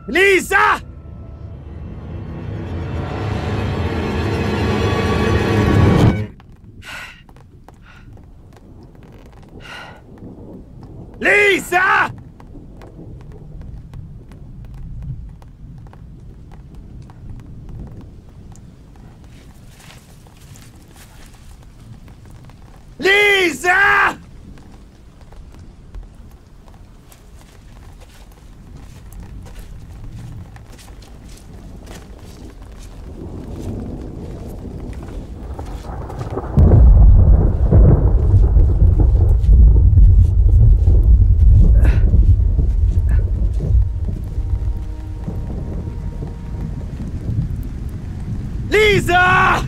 लीसा! लीसा! लीसा! लीसा!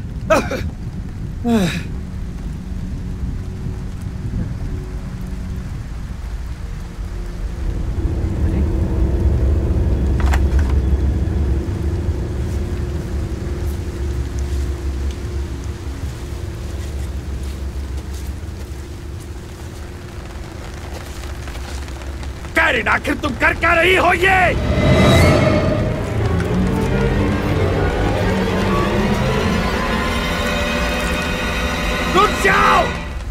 Karin, आखिर तुम कर क्या रही हो ये? रुक जाओ!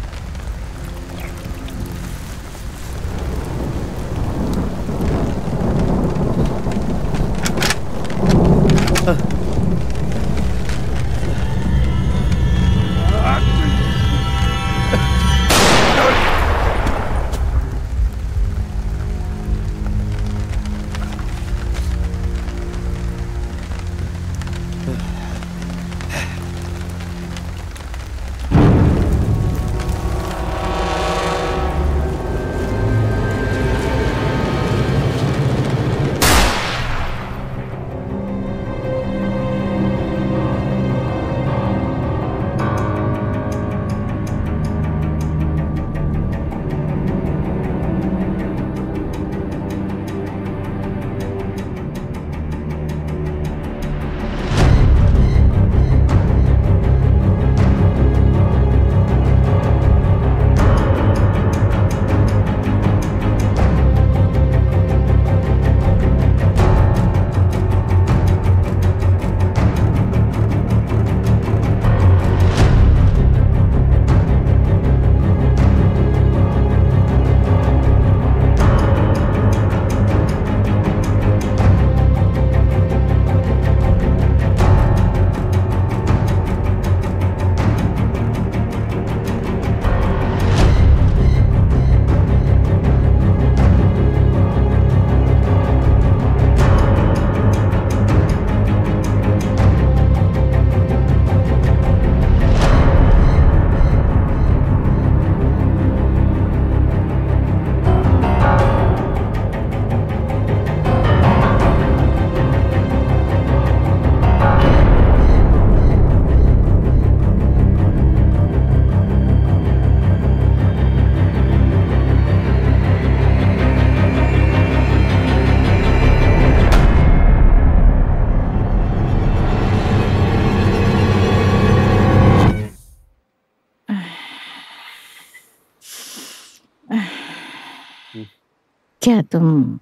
क्या तुम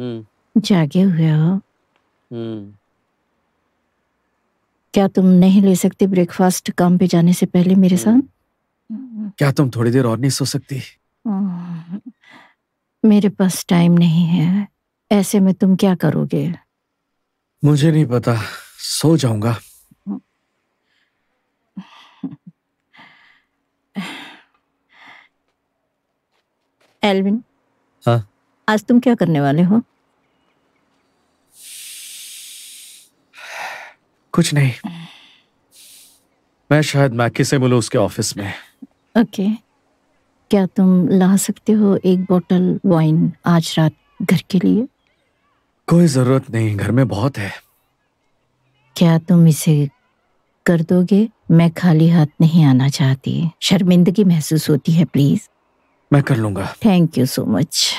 जागे हुए हो? क्या तुम नहीं ले सकते ब्रेकफास्ट काम पे जाने से पहले मेरे साथ? क्या तुम थोड़ी देर और नहीं सो सकती? मेरे पास टाइम नहीं है। ऐसे में तुम क्या करोगे? मुझे नहीं पता, सो जाऊंगा। एल्विन, हाँ? आज तुम क्या करने वाले हो? कुछ नहीं, मैं शायद मैकी से मिलूं उसके ऑफिस में। ओके, क्या तुम ला सकते हो एक बोतल वाइन आज रात घर के लिए? कोई जरूरत नहीं, घर में बहुत है। क्या तुम इसे कर दोगे? मैं खाली हाथ नहीं आना चाहती, शर्मिंदगी महसूस होती है। प्लीज। मैं कर लूंगा। Thank you so much.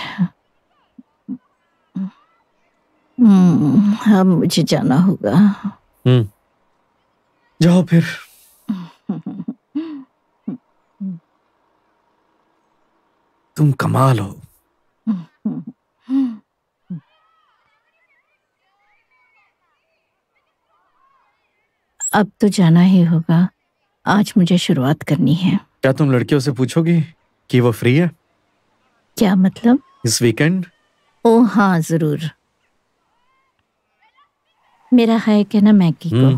अब मुझे जाना होगा। जाओ फिर। तुम कमाल हो। अब तो जाना ही होगा। आज मुझे शुरुआत करनी है। क्या तुम लड़कियों से पूछोगी कि वो फ्री है क्या मतलब? इस वीकेंड? ओ हाँ, जरूर। मेरा हाय कहना मैकी को।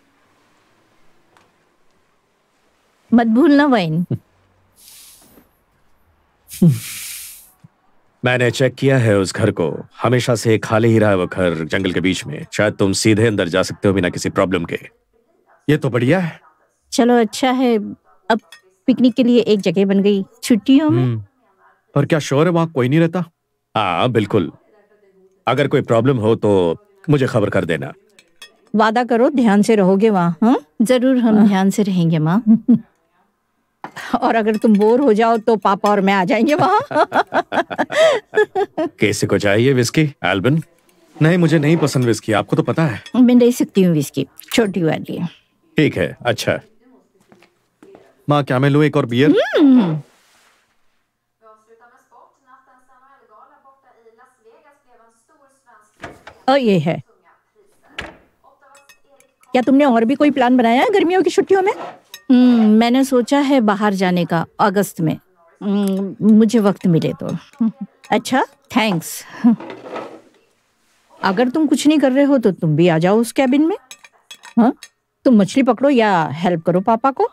मत भूलना वाइन। मैंने चेक किया है उस घर को, हमेशा से खाली ही रहा है वो घर जंगल के बीच में। शायद तुम सीधे अंदर जा सकते हो बिना किसी प्रॉब्लम के। ये तो बढ़िया है। चलो अच्छा है, अब पिकनिक के लिए एक जगह बन गई छुट्टियों में। पर क्या श्योर है वहां कोई नहीं रहता? हाँ बिल्कुल, अगर कोई प्रॉब्लम हो तो मुझे खबर कर देना। वादा करो ध्यान से रहोगे वहाँ? हाँ जरूर, हम ध्यान से रहेंगे माँ। और अगर तुम बोर हो जाओ तो पापा और मैं आ जाएंगे वहाँ। किसी को चाहिए विस्की एल्बिन? नहीं, मुझे नहीं पसंद विस्की, आपको तो पता है। मैं ले सकती हूँ विस्की, छोटी वाली। ठीक है, अच्छा। माँ क्या मैं लूँ एक और बियर? और ये है। क्या तुमने और भी कोई प्लान बनाया है गर्मियों की छुट्टियों में? मैंने सोचा है बाहर जाने का अगस्त में। मुझे वक्त मिले तो। अच्छा, थैंक्स। अगर तुम कुछ नहीं कर रहे हो तो तुम भी आ जाओ उस कैबिन में। हाँ, तुम मछली पकड़ो या हेल्प करो पापा को।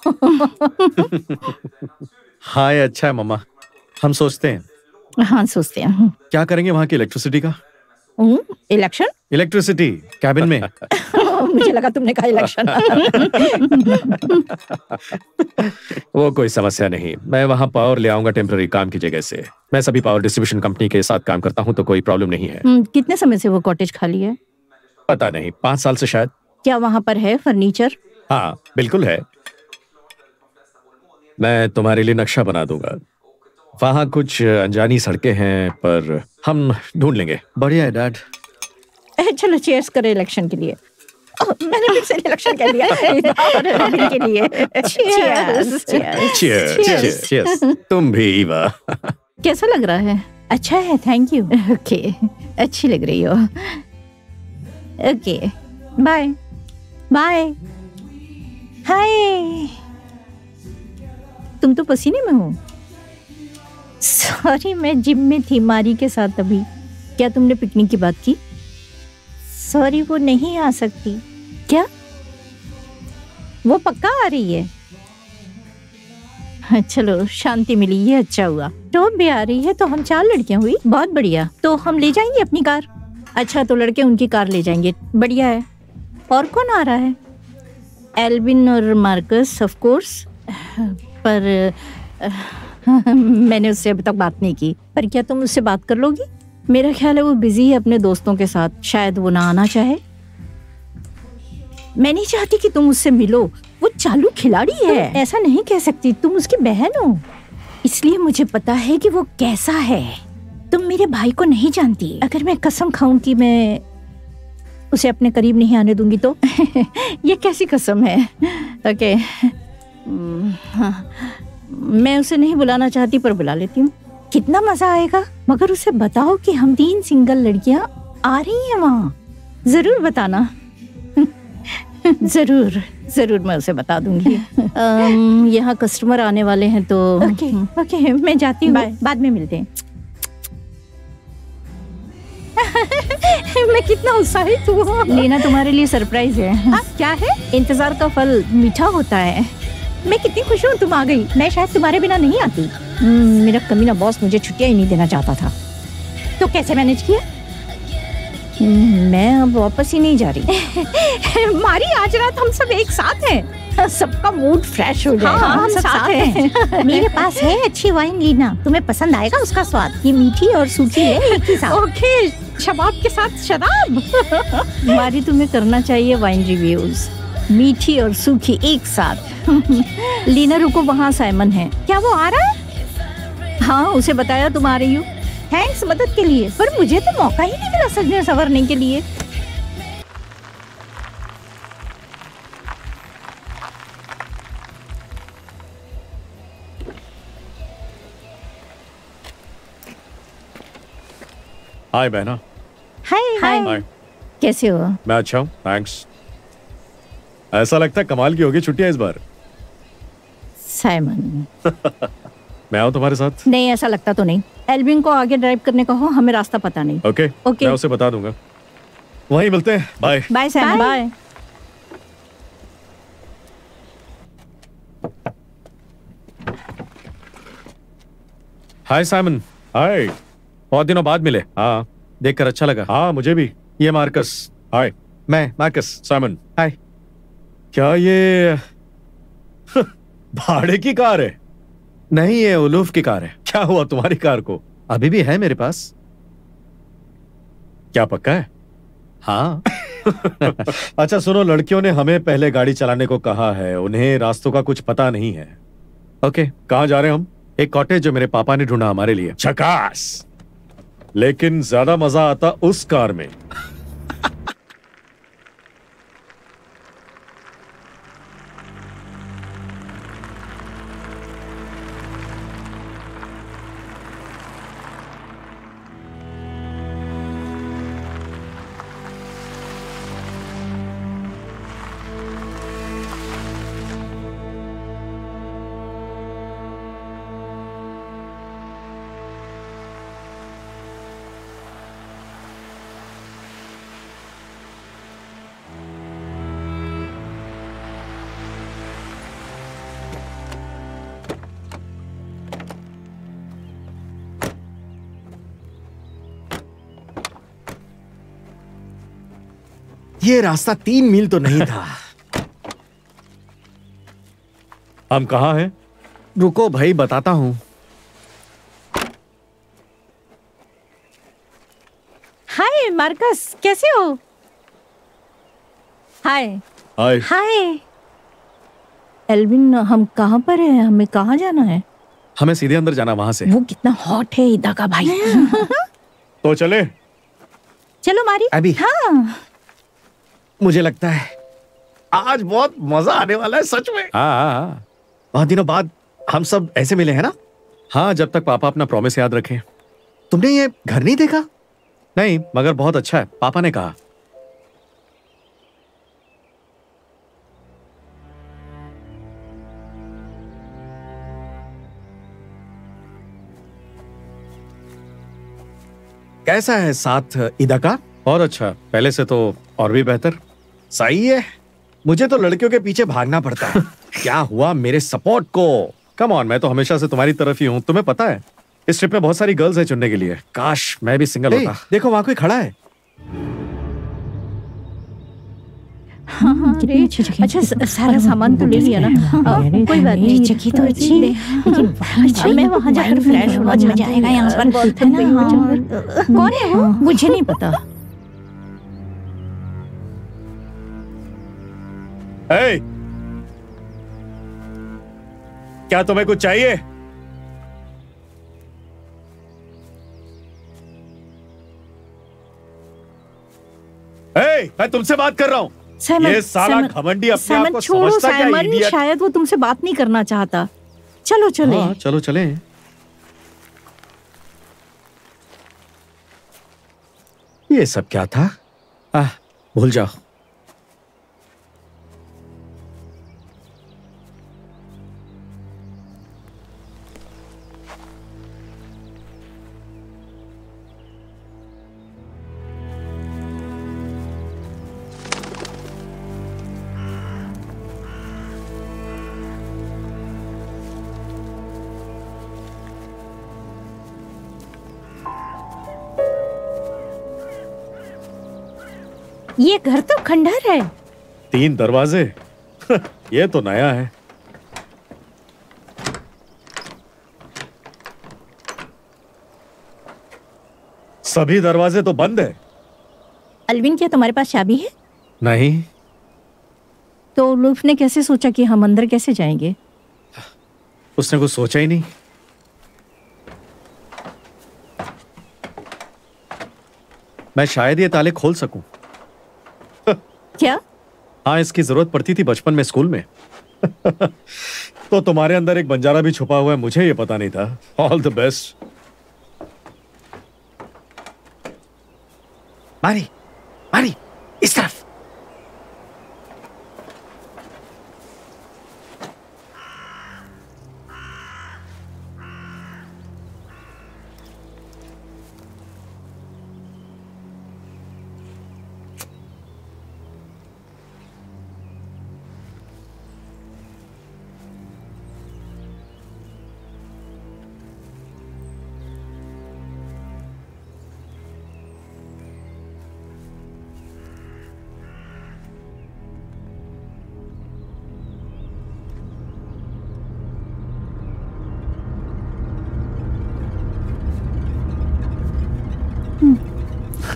हाँ, ये अच्छा है मम्मा, हम सोचते हैं। हाँ सोचते हैं। क्या करेंगे वहाँ की इलेक्ट्रिसिटी का? इलेक्शन? इलेक्ट्रिसिटी कैबिन में। मुझे लगा तुमने कहा इलेक्शन। वो कोई समस्या नहीं, मैं वहां पावर ले आऊंगा टेम्पररी काम की जगह से। मैं सभी पावर डिस्ट्रीब्यूशन कंपनी के साथ काम करता हूं तो कोई प्रॉब्लम नहीं है। कितने समय से वो कॉटेज खाली है? पता नहीं, 5 साल से शायद। क्या वहाँ पर है फर्नीचर? हाँ बिल्कुल है, मैं तुम्हारे लिए नक्शा बना दूंगा। वहाँ कुछ अनजानी सड़कें हैं पर हम ढूंढ लेंगे। बढ़िया है डैड। चलो चीयर्स करें इलेक्शन के लिए। मैंने फिर से इलेक्शन कह दिया के लिए। Cheers cheers cheers. तुम भी ईवा। कैसा लग रहा है? अच्छा है, थैंक यू। ओके, अच्छी लग रही हो। Okay, bye bye. हाय, तुम तो पसीने में हो। सॉरी, मैं जिम में थी मारी के साथ अभी। क्या तुमने पिकनिक की बात की? सॉरी, वो नहीं आ सकती। क्या? वो पक्का आ रही है? चलो शांति मिली, ये अच्छा हुआ। टॉप भी आ रही है तो हम 4 लड़कियां हुई, बहुत बढ़िया। तो हम ले जाएंगे अपनी कार। अच्छा, तो लड़के उनकी कार ले जाएंगे, बढ़िया है। और कौन आ रहा है? एल्विन और मार्कस ऑफ कोर्स। पर मैंने उससे अभी तक बात नहीं की। पर क्या तुम उससे बात कर लोगी? मेरा ख्याल है वो बिजी है अपने दोस्तों के साथ, शायद वो ना आना चाहे। मैं नहीं चाहती कि तुम उससे मिलो, वो चालू खिलाड़ी है। ऐसा नहीं कह सकती, तुम उसकी बहन हो। इसलिए मुझे पता है कि वो कैसा है। तुम मेरे भाई को नहीं जानती। अगर मैं कसम खाऊं कि मैं उसे अपने करीब नहीं आने दूंगी तो ये कैसी कसम है? ओके, मैं उसे नहीं बुलाना चाहती पर बुला लेती हूँ। कितना मजा आएगा। मगर उसे बताओ कि हम 3 सिंगल लड़कियां आ रही हैं वहाँ। जरूर बताना। जरूर जरूर, मैं उसे बता दूंगी। यहाँ कस्टमर आने वाले हैं तो ओके, मैं जाती हूँ, बाद में मिलते हैं। मैं कितना उत्साहित हूँ। लीना, तुम्हारे लिए सरप्राइज है। क्या है? इंतजार का फल मीठा होता है। मैं कितनी खुश हूँ तुम आ गई। मैं शायद तुम्हारे बिना नहीं आती। मेरा कमीना बॉस मुझे छुट्टियां ही नहीं देना चाहता था। तो कैसे मैनेज किया? मैं अब वापस ही नहीं जा रही। मारी, आज रात हम सब एक साथ हैं। सबका मूड फ्रेश हो जाएगा। हाँ, हम सब साथ हैं। मेरे पास है अच्छी वाइन लीना, तुम्हें पसंद आएगा उसका स्वाद। ये मीठी और सूखी है एक ही साथ। ओके, शबाब के साथ शराब। मारी, तुम्हें करना चाहिए वाइन रिव्यूज, मीठी और सूखी एक साथ। लीना रुको, वहाँ साइमन है। क्या वो आ रहा है? हाँ, उसे बताया तुम आ रही हो। थैंक्स मदद के लिए, पर मुझे तो मौका ही नहीं मिला सजने संवरने के लिए। हाय बहना। हाय हाय, कैसे हो? मैं अच्छा हूँ, थैंक्स। ऐसा लगता है कमाल की होगी छुट्टियां इस बार। साइमन, मैं आऊं तुम्हारे साथ? नहीं, ऐसा लगता तो नहीं। एल्विन को आगे ड्राइव करने को हो, हमें रास्ता पता नहीं। Okay, okay. मैं उसे बता दूंगा। वहीं मिलते हैं। Bye bye Simon. Bye. Hi Simon. Hi, बहुत दिनों बाद मिले। हाँ, देखकर अच्छा लगा। हाँ, मुझे भी। ये मार्कस। हाय, मैं मार्कस। साइमन। हाय। क्या ये भाड़े की कार है? नहीं, ये उलूफ की कार है। क्या हुआ तुम्हारी कार को? अभी भी है मेरे पास। क्या पक्का है? हाँ। अच्छा सुनो, लड़कियों ने हमें पहले गाड़ी चलाने को कहा है। उन्हें रास्तों का कुछ पता नहीं है। ओके, कहाँ जा रहे हैं हम? एक कॉटेज जो मेरे पापा ने ढूंढा हमारे लिए। झकास। लेकिन ज्यादा मजा आता उस कार में। ये रास्ता 3 मील तो नहीं था। हम कहाँ हैं? रुको भाई, बताता हूं। हाय मार्कस, कैसे हो? हाय। हाय। हाय एल्विन, हम कहाँ पर हैं? हमें कहाँ जाना है? हमें सीधे अंदर जाना, वहां से। वो कितना हॉट है इदा का भाई। तो चले? चलो मारी। अभी हाँ, मुझे लगता है आज बहुत मजा आने वाला है, सच में। हाँ, बहुत दिनों बाद हम सब ऐसे मिले हैं ना। हाँ, जब तक पापा अपना प्रॉमिस याद रखें। तुमने ये घर नहीं देखा? नहीं, मगर बहुत अच्छा है, पापा ने कहा। कैसा है साथ ईदा का? बहुत अच्छा, पहले से तो और भी बेहतर। सही है। मुझे तो लड़कियों के पीछे भागना पड़ता है। क्या हुआ मेरे सपोर्ट को? कम ऑन, मैं तो हमेशा से तुम्हारी तरफ ही हूँ। तुम्हें पता है इस ट्रिप में बहुत सारी गर्ल्स है चुनने के लिए। काश मैं भी सिंगल होता। देखो वहां कोई खड़ा है। हाँ, हाँ, अच्छा, सारा सामान तो ले लिया ना? कोई बात नहीं, जगह तो अच्छी है, लेकिन मैं वहाँ जाकर फ्रेश होना मजा आएगा। यहाँ पर बोलते हैं ना। कौन है वो? मुझे नहीं पता। Hey! क्या तुम्हें कुछ चाहिए? Hey, मैं तुमसे बात कर रहा हूँ। ये साला घमंडी अपने आप को समझता क्या? इडियट। शायद वो तुमसे बात नहीं करना चाहता। चलो चले। हाँ, चलो चले। ये सब क्या था? भूल जाओ। ये घर तो खंडहर है। 3 दरवाजे। ये तो नया है। सभी दरवाजे तो बंद है। एल्विन, क्या तुम्हारे पास चाबी है? नहीं। तो उलूफ ने कैसे सोचा कि हम अंदर कैसे जाएंगे? उसने कुछ सोचा ही नहीं। मैं शायद ये ताले खोल सकूं। क्या? हाँ, इसकी जरूरत पड़ती थी बचपन में स्कूल में। तो तुम्हारे अंदर एक बंजारा भी छुपा हुआ है, मुझे ये पता नहीं था। All the best. मारी, मारी, इस तरफ।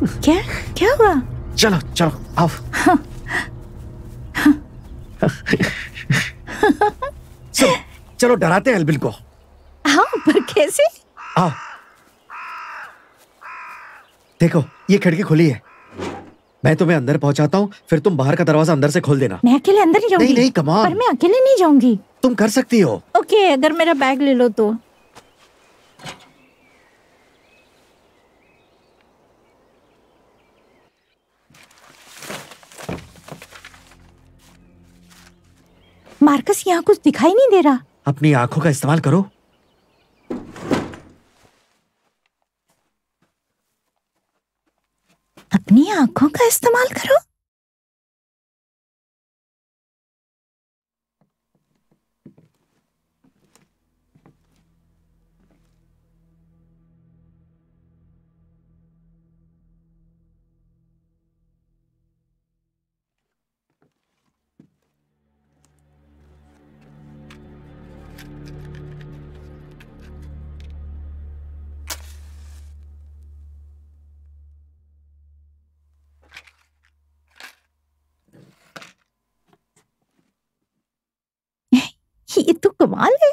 क्या क्या हुआ? चलो चलो आओ। चलो डराते हैं एल्बिन को। हाँ, पर कैसे? आओ, देखो ये खिड़की खुली है। मैं तुम्हें अंदर पहुंचाता हूँ, फिर तुम बाहर का दरवाजा अंदर से खोल देना। मैं अकेले अंदर नहीं जाऊंगी। नहीं कम ऑन। पर मैं अकेले नहीं जाऊंगी। तुम कर सकती हो। ओके, अगर मेरा बैग ले लो तो। मार्कस, यहाँ कुछ दिखाई नहीं दे रहा। अपनी आंखों का इस्तेमाल करो। अपनी आंखों का इस्तेमाल करो। ये तो कमाल है।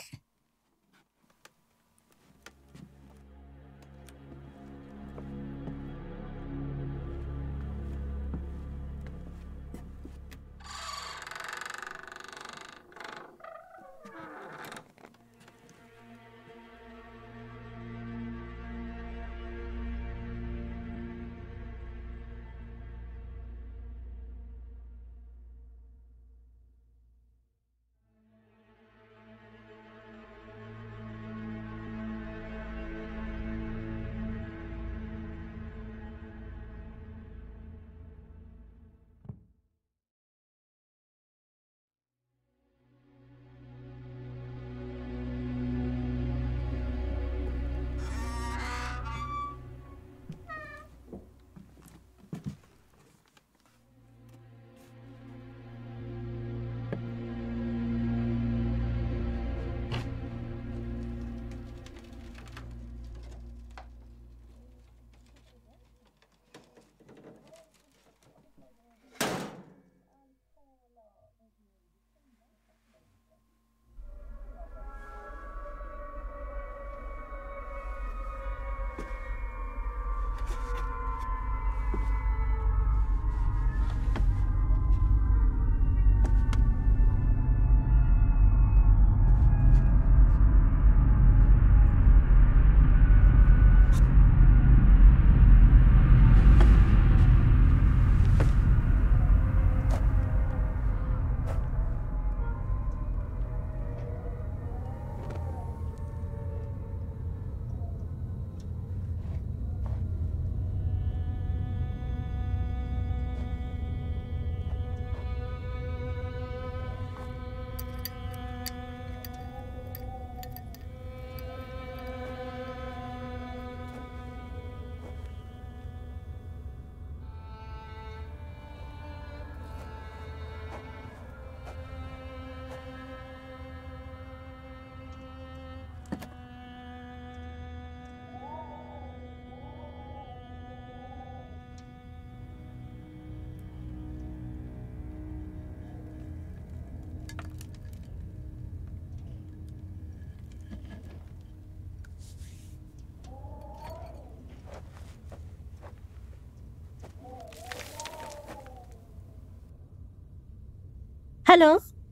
हेलो।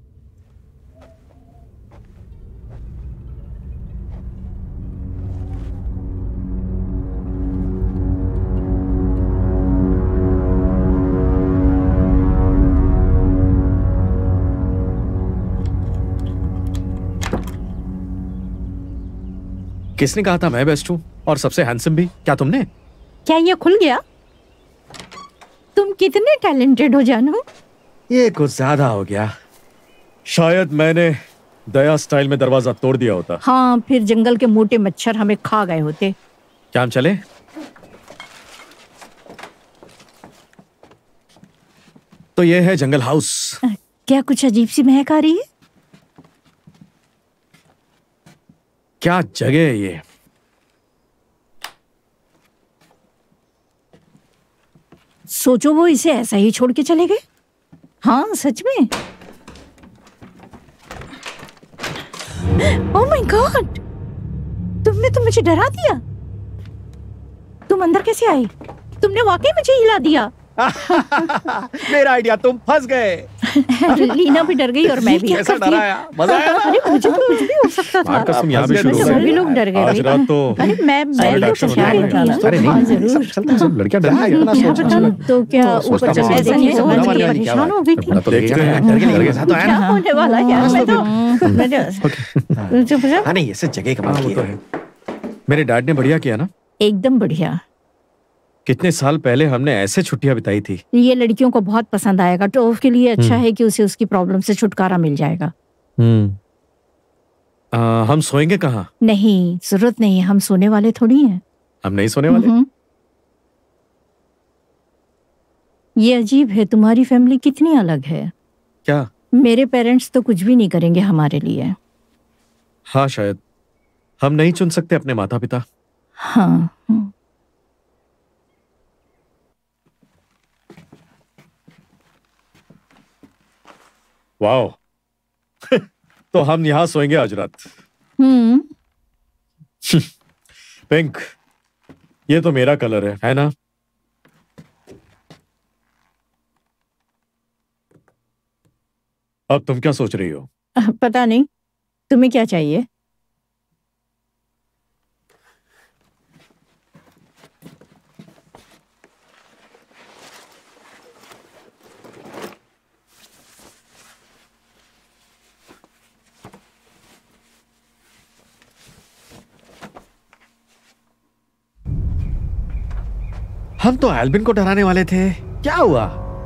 किसने कहा था मैं बेस्ट हूं और सबसे हैंडसम भी? क्या तुमने? क्या ये खुल गया? तुम कितने टैलेंटेड हो जानू। ये कुछ ज्यादा हो गया। शायद मैंने दया स्टाइल में दरवाजा तोड़ दिया होता। हाँ, फिर जंगल के मोटे मच्छर हमें खा गए होते। क्या हम चले? तो ये है जंगल हाउस। क्या कुछ अजीब सी महक आ रही है? क्या जगह है ये। सोचो वो इसे ऐसा ही छोड़ के चले गए। हाँ सच में। ओह माय गॉड, तुमने तो मुझे डरा दिया। तुम अंदर कैसे आई? तुमने वाकई मुझे हिला दिया। मेरा आइडिया, तुम फंस गए। लीना भी डर गई और मैं भी। कैसा डराया, मजा आया। अरे मुझे तो कुछ भी हो सकता था। मार्कस, तुम यहाँ भी शुरू हो गए। सभी लोग डर गए। आज रात तो अरे मैं action तो क्या होने वाला है। अरे हाँ, नहीं, जरूर। सब लड़कियां डर गई, इतना क्या सोच पता, तो क्या ऊपर चले ऐसा नहीं नहीं समझ होने के वाला है, परेशान हो गई थी। देखते हैं। डर के साथ तो आया क्या ना। होने वाला है यार? मैं तो हाँ नहीं, ऐसे जगह कमाल की है। मेरे डैड ने बढ़िया किया ना। एकदम बढ़िया। कितने साल पहले हमने ऐसे छुट्टियां बिताई थी। ये लड़कियों को बहुत पसंद आएगा। टोफ के लिए अच्छा है कि उसे उसकी प्रॉब्लम से छुटकारा मिल जाएगा। हम सोएंगे कहाँ? नहीं, जरूरत नहीं, हम सोने वाले थोड़ी हैं। हम नहीं सोने वाले। ये अजीब है, तुम्हारी फैमिली कितनी अलग है। क्या? मेरे पेरेंट्स तो कुछ भी नहीं करेंगे हमारे लिए। हाँ शायद हम नहीं चुन सकते अपने माता पिता। हाँ। वाओ। तो हम यहाँ सोएंगे आज रात। पिंक, ये तो मेरा कलर है ना? अब तुम क्या सोच रही हो? पता नहीं, तुम्हें क्या चाहिए? हम तो एल्बिन को डराने वाले थे, क्या हुआ?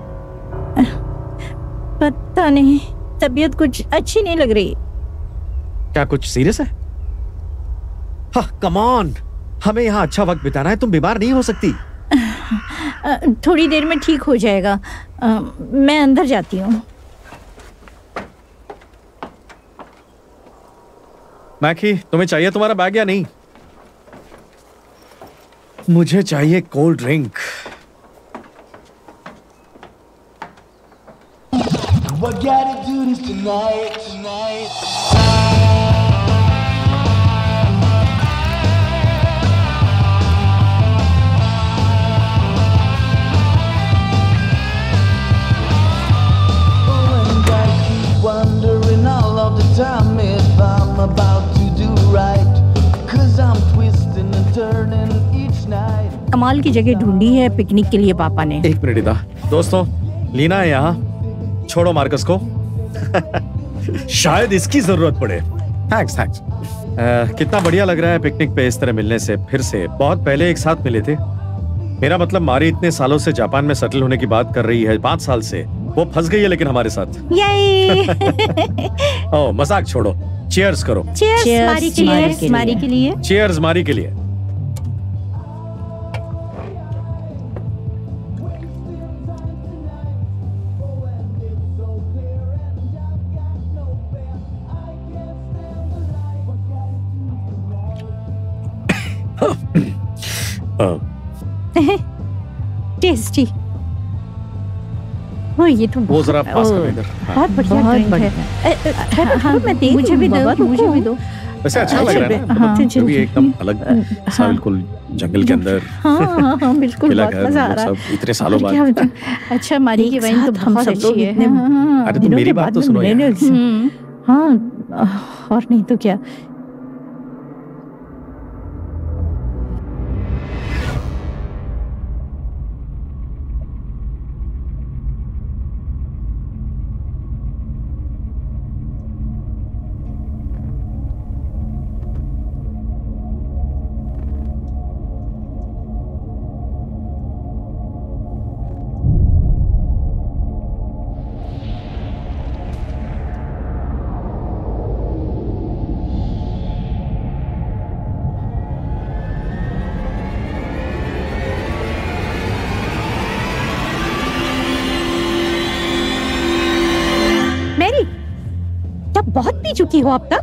पता नहीं, तबीयत कुछ अच्छी नहीं लग रही। क्या कुछ सीरियस है? हाँ, कम ऑन, हमें यहाँ अच्छा वक्त बिताना है, तुम बीमार नहीं हो सकती। थोड़ी देर में ठीक हो जाएगा। मैं अंदर जाती हूँ। मैकी, तुम्हें चाहिए तुम्हारा बैग या नहीं? मुझे चाहिए cold drink. What gotta do this tonight. Oh, and I keep wondering all of the time if I'm about to do right. 'Cause I'm twisting and turning each night. कमाल की जगह ढूंढी है पिकनिक के लिए पापा ने। एक मिनट इधर। दोस्तों, लीना है यहाँ। छोड़ो मार्कस को। शायद इसकी जरूरत पड़े। Thanks thanks. कितना बढ़िया लग रहा है पिकनिक पे इस तरह मिलने से फिर से। बहुत पहले एक साथ मिले थे। मेरा मतलब मारी इतने सालों से जापान में सेटल होने की बात कर रही है, 5 साल से। वो फंस गई है लेकिन हमारे साथ। ओह, मजाक छोड़ो, चीयर्स करो। चीयर्स मारी के लिए। मारी के लिए। चीयर्स मारी के लिए। टेस्टी। वो ये तो वो जरा पास करो इधर। बहुत बढ़िया ड्रिंक है। हाँ, मैं देख मुझे भी दो, मुझे भी दो। वैसे अच्छा लग रहा है ना? हाँ, जो भी एकदम अलग सा, बिल्कुल जंगल के अंदर। हाँ, बिल्कुल खिला बहुत घर, मजा आ वो रहा सब इतने सालों और क्या बाद। बताऊं? अच्छा, मारी की वाइन तो बहुत अच्छी है। अरे तुम मेरी बात तो सुनो यार। हाँ, और नहीं तो क्या। बहुत पी चुकी हो अब तक?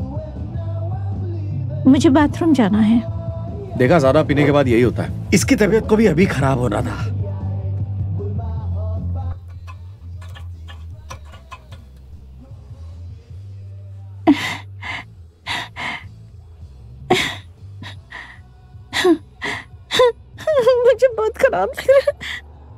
मुझे बाथरूम जाना है। देखा, ज्यादा पीने के बाद यही होता है। इसकी तबीयत को भी अभी खराब होना था। मुझे बहुत खराब लग रहा है।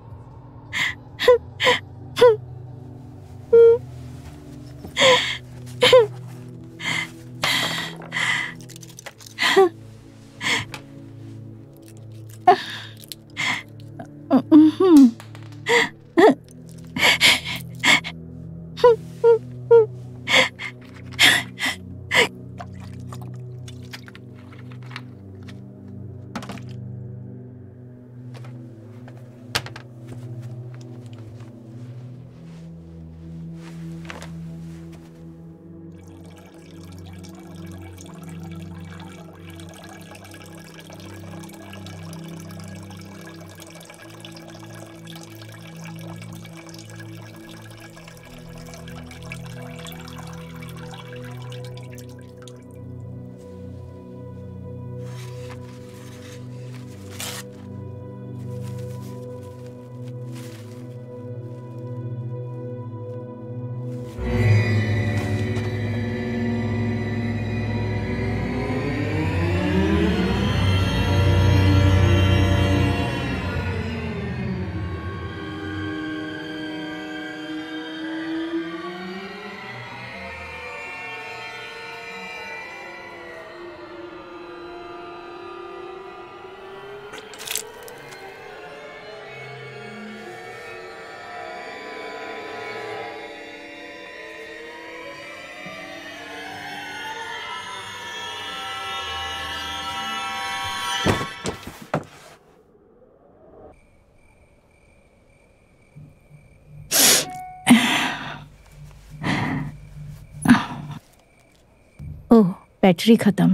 ओह, बैटरी खत्म।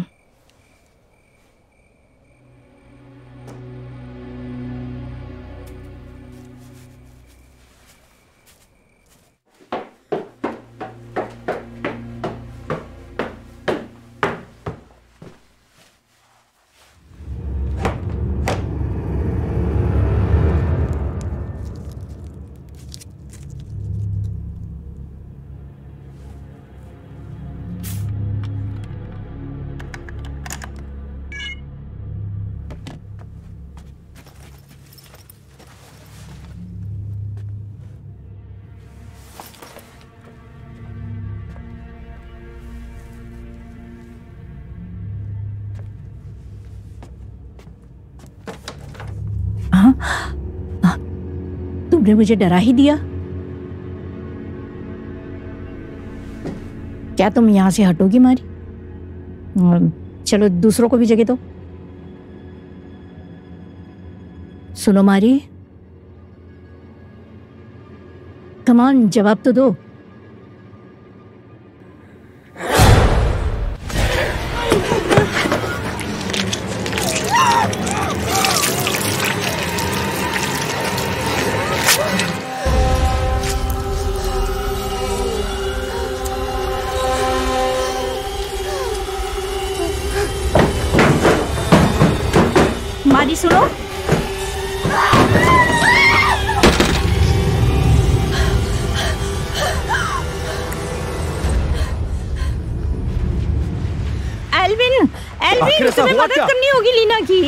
तुमने मुझे डरा ही दिया। क्या तुम यहां से हटोगी मारी? चलो दूसरों को भी जगह दो। सुनो मारी, कम ऑन, जवाब तो दो। मारी सुनो, एल्विन, एल्विन तुम्हें मदद करनी होगी लीना की।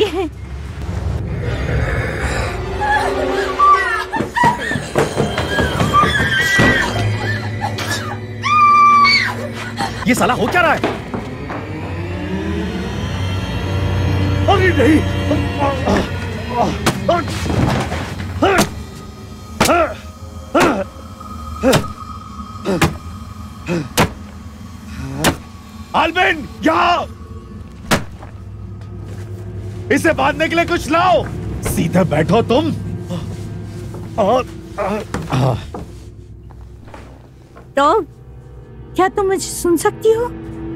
ये साला हो क्या रहा है? अरे नहीं! आल्विन, यहाँ! इसे बांधने के लिए कुछ लाओ। सीधे बैठो तुम। तो क्या तुम मुझे सुन सकती हो?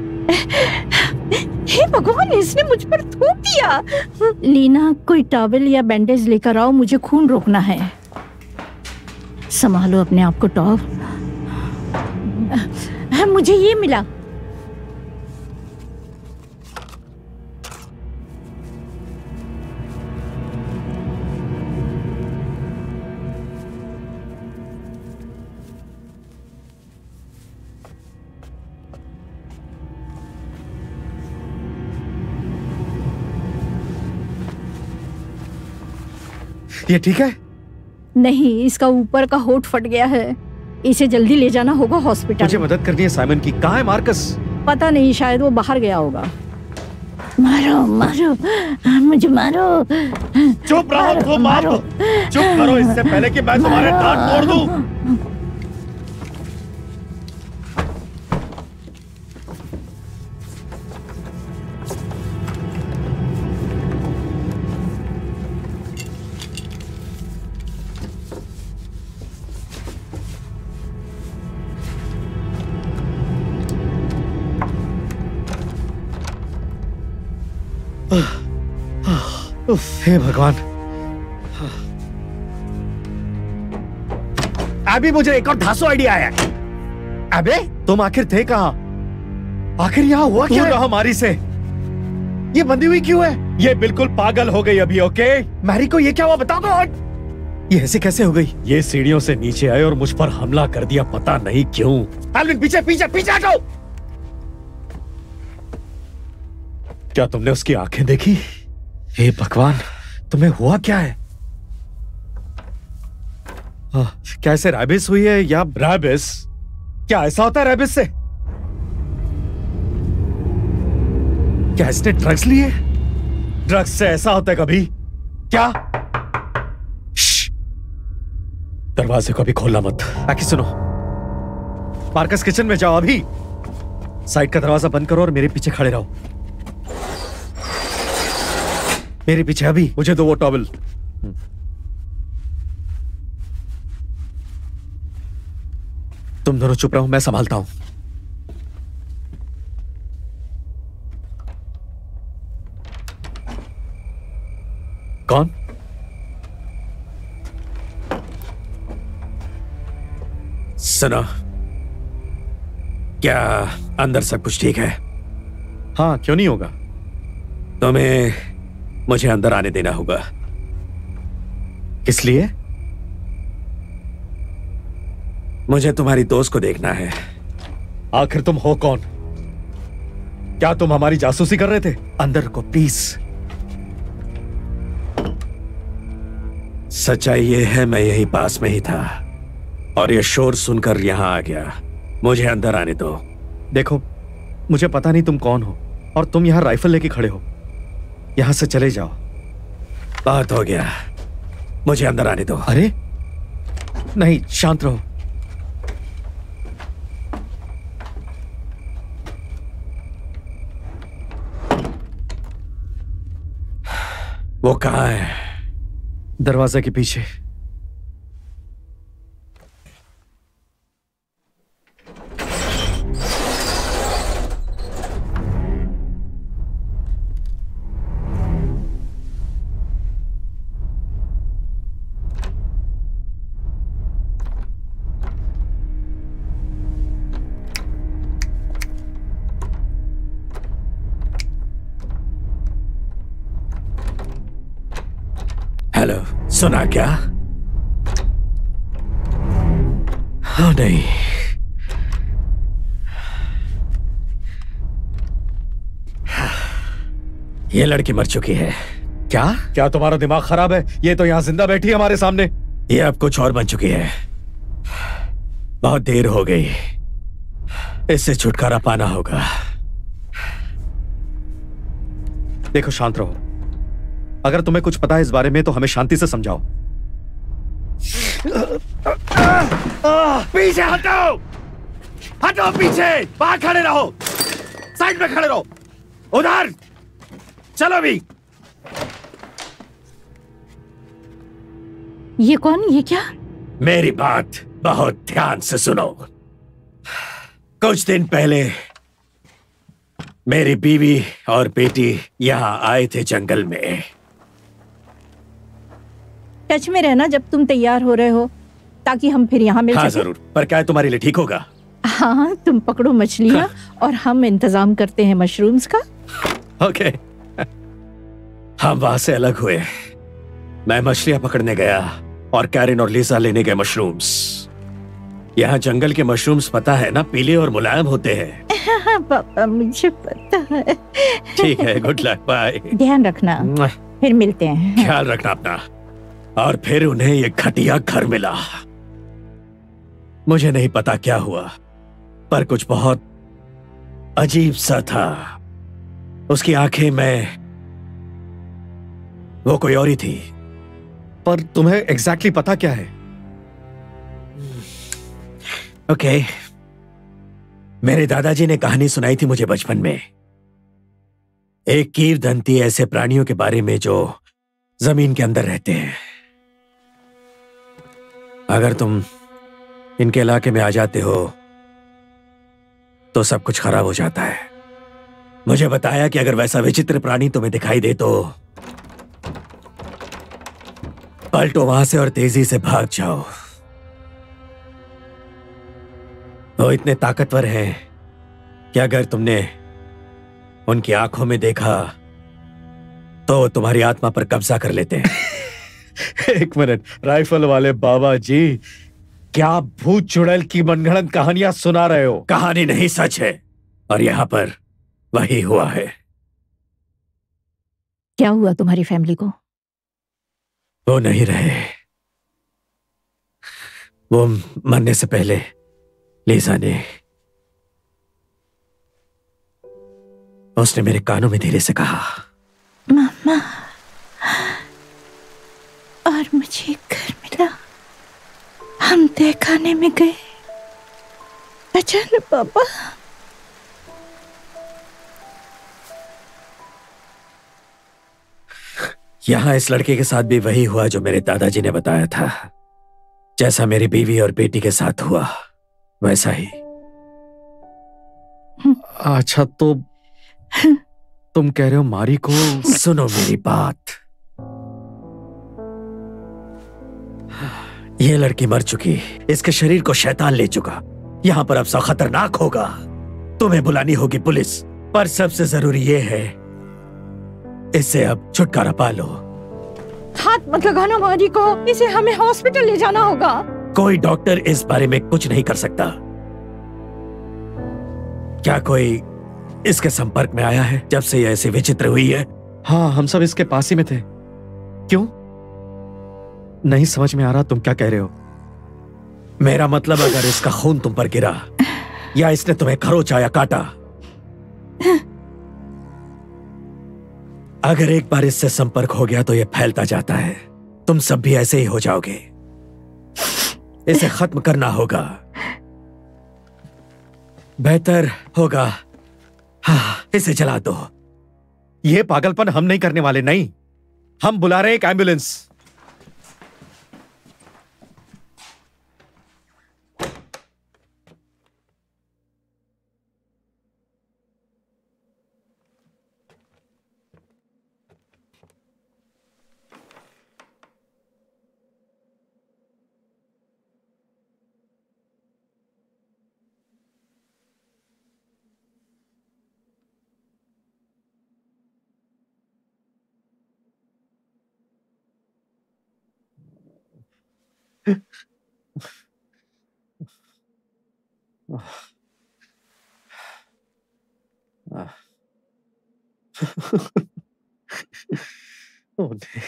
हे भगवान, इसने मुझ पर थूक दिया। लीना, कोई टॉवल या बैंडेज लेकर आओ, मुझे खून रोकना है। संभालो अपने आप को टॉव। मुझे ये मिला। ये ठीक है? नहीं, इसका ऊपर का होठ फट गया है। इसे जल्दी ले जाना होगा हॉस्पिटल। मुझे मदद करनी है साइमन की। कहाँ है मार्कस? पता नहीं, शायद वो बाहर गया होगा। मारो मारो, मुझे मारो। चुप रहो तुम, मारो। चुप करो इससे पहले कि मैं तुम्हारे दांत तोड़ दूं। हे भगवान। अभी मुझे एक और धांसू आइडिया आया। अबे तुम आखिर थे कहाँ? आखिर यहाँ हुआ क्या? रहा हमारी से ये बंदी हुई क्यों है? ये बिल्कुल पागल हो गई अभी। ओके मैरी को ये क्या हुआ बताओ तो। ये ऐसे कैसे हो गई? ये सीढ़ियों से नीचे आए और मुझ पर हमला कर दिया, पता नहीं क्यों। एल्विन पीछे पीछे पीछे हटो। क्या तुमने उसकी आंखें देखी? हे भगवान, तुम्हें हुआ क्या है? क्या ऐसे रैबिस हुई है या रैबिस? क्या ऐसा होता है रैबिस से? क्या इसने ड्रग्स लिए? ड्रग्स से ऐसा होता है कभी? क्या? दरवाजे को भी खोलना मत। बाकी सुनो, मार्कस किचन में जाओ अभी। साइड का दरवाजा बंद करो और मेरे पीछे खड़े रहो। मेरे पीछे अभी। मुझे दो वो टॉवल। तुम दोनों चुप रहो, मैं संभालता हूं। कौन? सुनो, क्या अंदर सब कुछ ठीक है? हाँ, क्यों नहीं होगा? तुम्हें मुझे अंदर आने देना होगा। किस लिए? मुझे तुम्हारी दोस्त को देखना है। आखिर तुम हो कौन? क्या तुम हमारी जासूसी कर रहे थे? अंदर को प्लीज। सच्चाई ये है, मैं यही पास में ही था और ये शोर सुनकर यहां आ गया। मुझे अंदर आने दो। देखो, मुझे पता नहीं तुम कौन हो और तुम यहां राइफल लेके खड़े हो। यहां से चले जाओ। बात हो गया, मुझे अंदर आने दो। अरे नहीं, शांत रहो। वो कहाँ है? दरवाजे के पीछे। हेलो, सुना क्या? हाँ नहीं, ये लड़की मर चुकी है। क्या? क्या तुम्हारा दिमाग खराब है? ये तो यहां जिंदा बैठी है हमारे सामने। ये अब कुछ और बन चुकी है। बहुत देर हो गई, इससे छुटकारा पाना होगा। देखो, शांत रहो। अगर तुम्हें कुछ पता है इस बारे में तो हमें शांति से समझाओ। पीछे हटो, हटो पीछे। वहां खड़े रहो, साइड में खड़े रहो। उधर चलो भी। ये कौन? ये क्या? मेरी बात बहुत ध्यान से सुनो। कुछ दिन पहले मेरी बीवी और बेटी यहां आए थे जंगल में। टच में रहना जब तुम तैयार हो रहे हो, ताकि हम फिर यहाँ मिल हाँ सकें। जरूर, पर क्या है तुम्हारे लिए ठीक होगा? हाँ, तुम पकड़ो मछलियाँ और हम इंतजाम करते हैं मशरूम्स का। ओके। हम वहां से अलग हुए। मैं मछलियां पकड़ने गया और कैरिन और लीसा लेने गए मशरूम्स। यहाँ जंगल के मशरूम्स पता है ना, पीले और मुलायम होते हैं। हाँ पापा, मुझे पता है। ठीक है, गुड लक, बाय। ध्यान रखना, फिर मिलते हैं। ख्याल रखना अपना। और फिर उन्हें ये घटिया घर मिला। मुझे नहीं पता क्या हुआ, पर कुछ बहुत अजीब सा था। उसकी आंखें में वो कोई और ही थी। पर तुम्हें एग्जैक्टली पता क्या है? ओके, मेरे दादाजी ने कहानी सुनाई थी मुझे बचपन में। एक कीवदंती ऐसे प्राणियों के बारे में जो जमीन के अंदर रहते हैं। अगर तुम इनके इलाके में आ जाते हो तो सब कुछ खराब हो जाता है। मुझे बताया कि अगर वैसा विचित्र प्राणी तुम्हें दिखाई दे तो पलटो वहां से और तेजी से भाग जाओ। वो इतने ताकतवर हैं कि अगर तुमने उनकी आंखों में देखा तो वो तुम्हारी आत्मा पर कब्जा कर लेते हैं। एक मिनट, राइफल वाले बाबा जी, क्या भूत चुड़ैल की मनगढ़ंत कहानियां सुना रहे हो? कहानी नहीं, सच है, और यहां पर वही हुआ है। क्या हुआ तुम्हारी फैमिली को? वो नहीं रहे। वो मरने से पहले लीजा ने, उसने मेरे कानों में धीरे से कहा, मामा, और मुझे घर मिला। हम तहखाने में गए। अचानक पापा। यहां इस लड़के के साथ भी वही हुआ जो मेरे दादाजी ने बताया था। जैसा मेरी बीवी और बेटी के साथ हुआ वैसा ही। अच्छा, तो तुम कह रहे हो मारी को? सुनो मेरी बात। ये लड़की मर चुकी, इसके शरीर को शैतान ले चुका। यहां पर अब सब खतरनाक होगा। तुम्हें बुलानी होगी पुलिस, पर सबसे जरूरी ये है इससे अब छुटकारा पा लो। हाथ मत लगाना मारी को, इसे हमें हॉस्पिटल ले जाना होगा। कोई डॉक्टर इस बारे में कुछ नहीं कर सकता। क्या कोई इसके संपर्क में आया है जब से ये ऐसी विचित्र हुई है? हाँ, हम सब इसके पास ही में थे। क्यों? नहीं समझ में आ रहा तुम क्या कह रहे हो। मेरा मतलब, अगर इसका खून तुम पर गिरा या इसने तुम्हें खरोचा या काटा, अगर एक बार इससे संपर्क हो गया तो यह फैलता जाता है। तुम सब भी ऐसे ही हो जाओगे। इसे खत्म करना होगा। बेहतर होगा इसे जला दो। ये पागलपन हम नहीं करने वाले। नहीं, हम बुला रहे हैं एक एम्बुलेंस। Oh,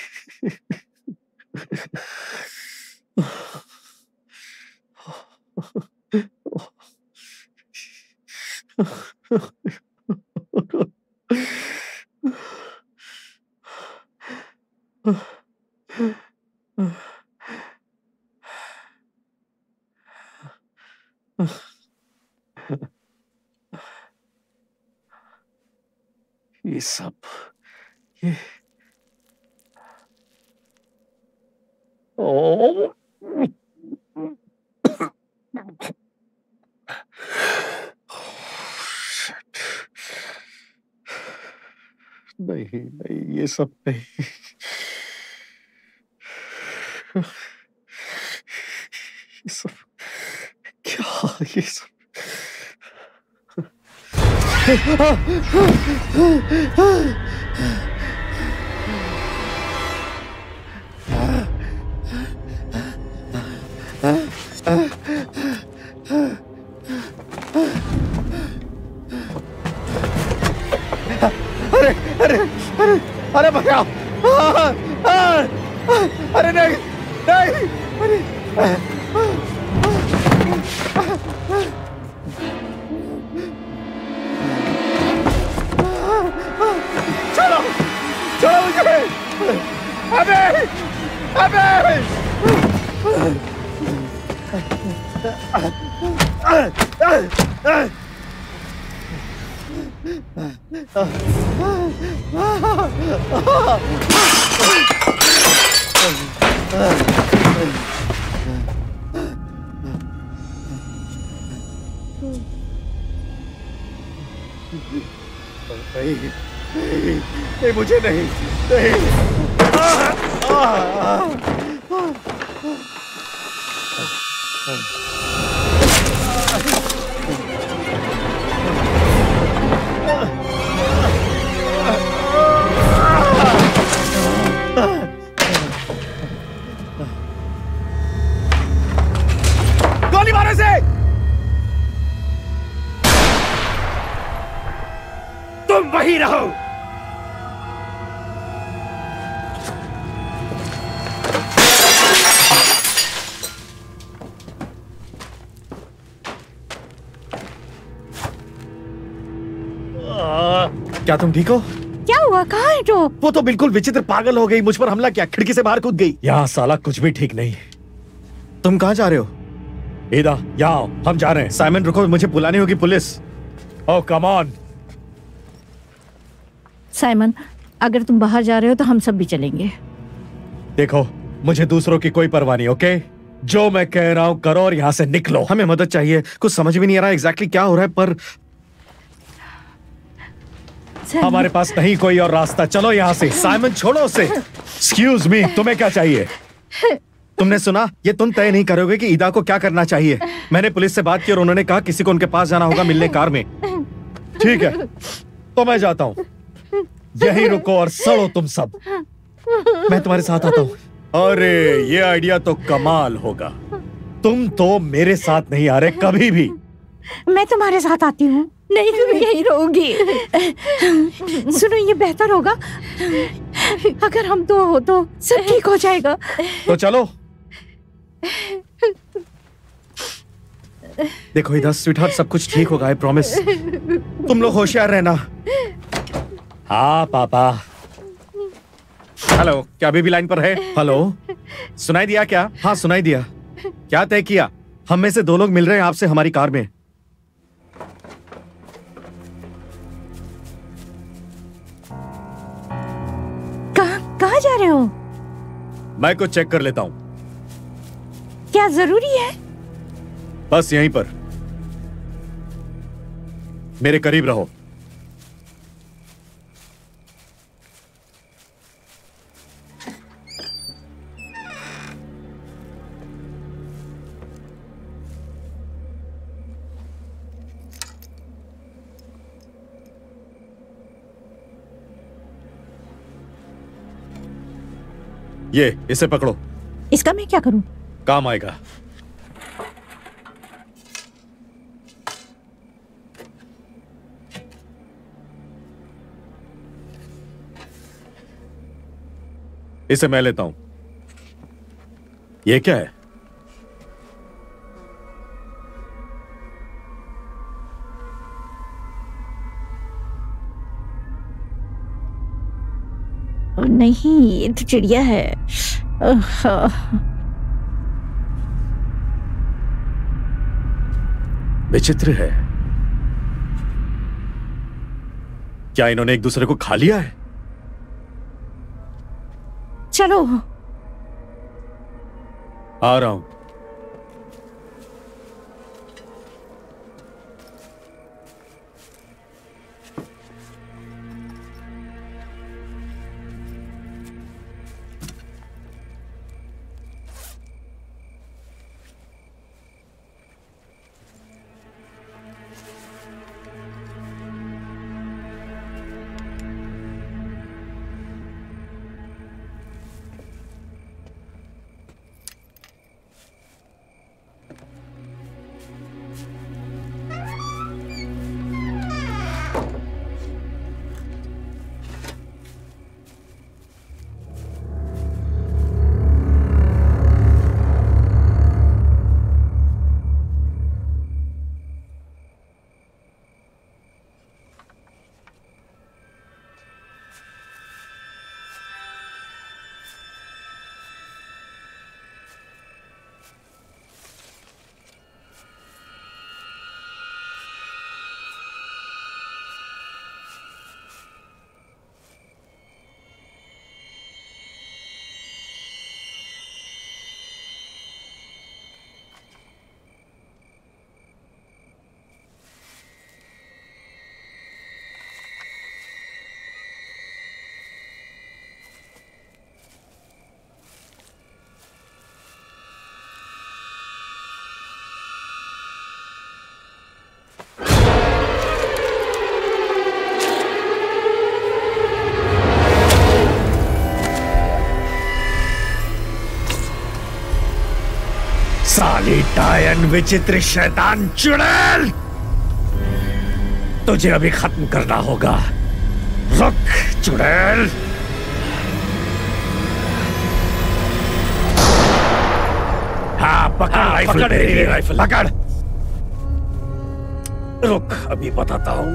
ये सब ये ओ नहीं नहीं, ये सब नहीं। ये सब क्या? ये सब अरे अरे अरे अरे भगाओ! अरे नहीं नहीं, अरे छोड़ो छोड़ो मुझे, अबे अबे नहीं नहीं नहीं, मुझे नहीं गोली मारो से, तुम वहीं रहो। क्या तुम ठीक हो? क्या हुआ, कहाँ है जो? वो तो बिल्कुल विचित्र पागल हो गई, मुझ पर हमला किया, खिड़की से बाहर कूद गई। यहाँ साला कुछ भी ठीक नहीं। तुम कहाँ जा रहे हो? ईदा, यहाँ आओ, हम जा रहे हैं। साइमन रुको, मुझे बुलानी होगी police. Oh come on. Simon, अगर तुम बाहर जा रहे हो तो हम सब भी चलेंगे। देखो, मुझे दूसरों की कोई परवाह नहीं, ओके? जो मैं कह रहा हूं करो और यहाँ से निकलो। हमें मदद चाहिए, कुछ समझ भी नहीं आ रहा एग्जैक्टली क्या हो रहा है, पर हमारे पास नहीं कोई और रास्ता। चलो यहाँ से। साइमन छोड़ो उसे। एक्सक्यूज मी, तुम्हें क्या चाहिए? तुमने सुना? ये तुम तय नहीं करोगे कि ईदा को क्या करना चाहिए। मैंने पुलिस से बात की और उन्होंने कहा किसी को उनके पास जाना होगा मिलने कार में। ठीक है, तो मैं जाता हूँ। यहीं रुको और सड़ो तुम सब। मैं तुम्हारे साथ आता हूँ। अरे ये आइडिया तो कमाल होगा। तुम तो मेरे साथ नहीं आ रहे कभी भी। मैं तुम्हारे साथ आती हूँ। नहीं, तुम यहीं रहोगी। सुनो, ये बेहतर होगा अगर हम दो हो तो सब ठीक हो जाएगा। तो चलो। देखो इधर स्वीटहार्ट, सब कुछ ठीक होगा, आई प्रॉमिस। तुम लोग होशियार रहना। हाँ पापा। हेलो, क्या अभी भी लाइन पर है? हेलो, सुनाई दिया क्या? हाँ सुनाई दिया। क्या तय किया? हम में से 2 लोग मिल रहे हैं आपसे हमारी कार में। कहाँ जा रहे हो? मैं कुछ चेक कर लेता हूं। क्या जरूरी है? बस यहीं पर, मेरे करीब रहो। ये इसे पकड़ो। इसका मैं क्या करूं? काम आएगा। इसे मैं लेता हूं। ये क्या है? नहीं, ये तो चिड़िया है। विचित्र है। क्या इन्होंने एक दूसरे को खा लिया है? चलो, आ रहा हूं। साली डायन विचित्र शैतान चुड़ैल, तुझे अभी खत्म करना होगा। रुक चुड़ैल। हाँ पकड़, पकड़ मेरी राइफल, पकड़। रुक अभी बताता हूं।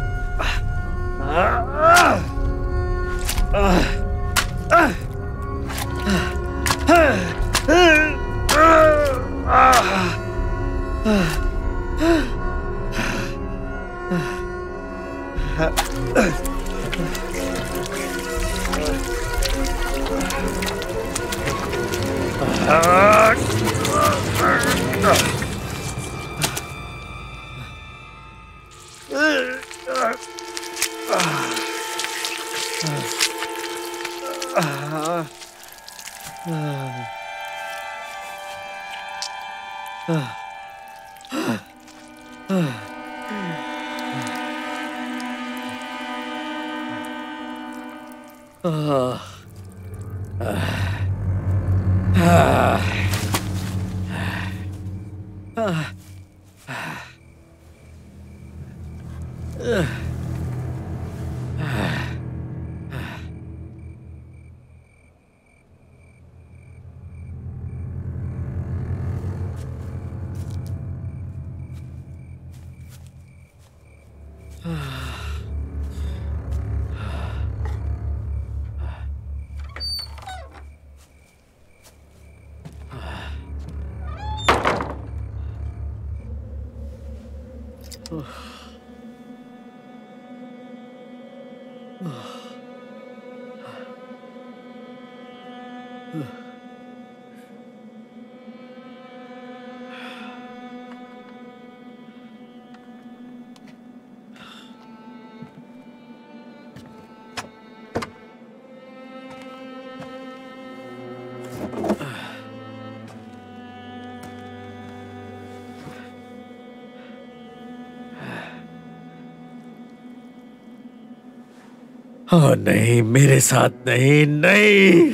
ओह नहीं, मेरे साथ नहीं, नहीं।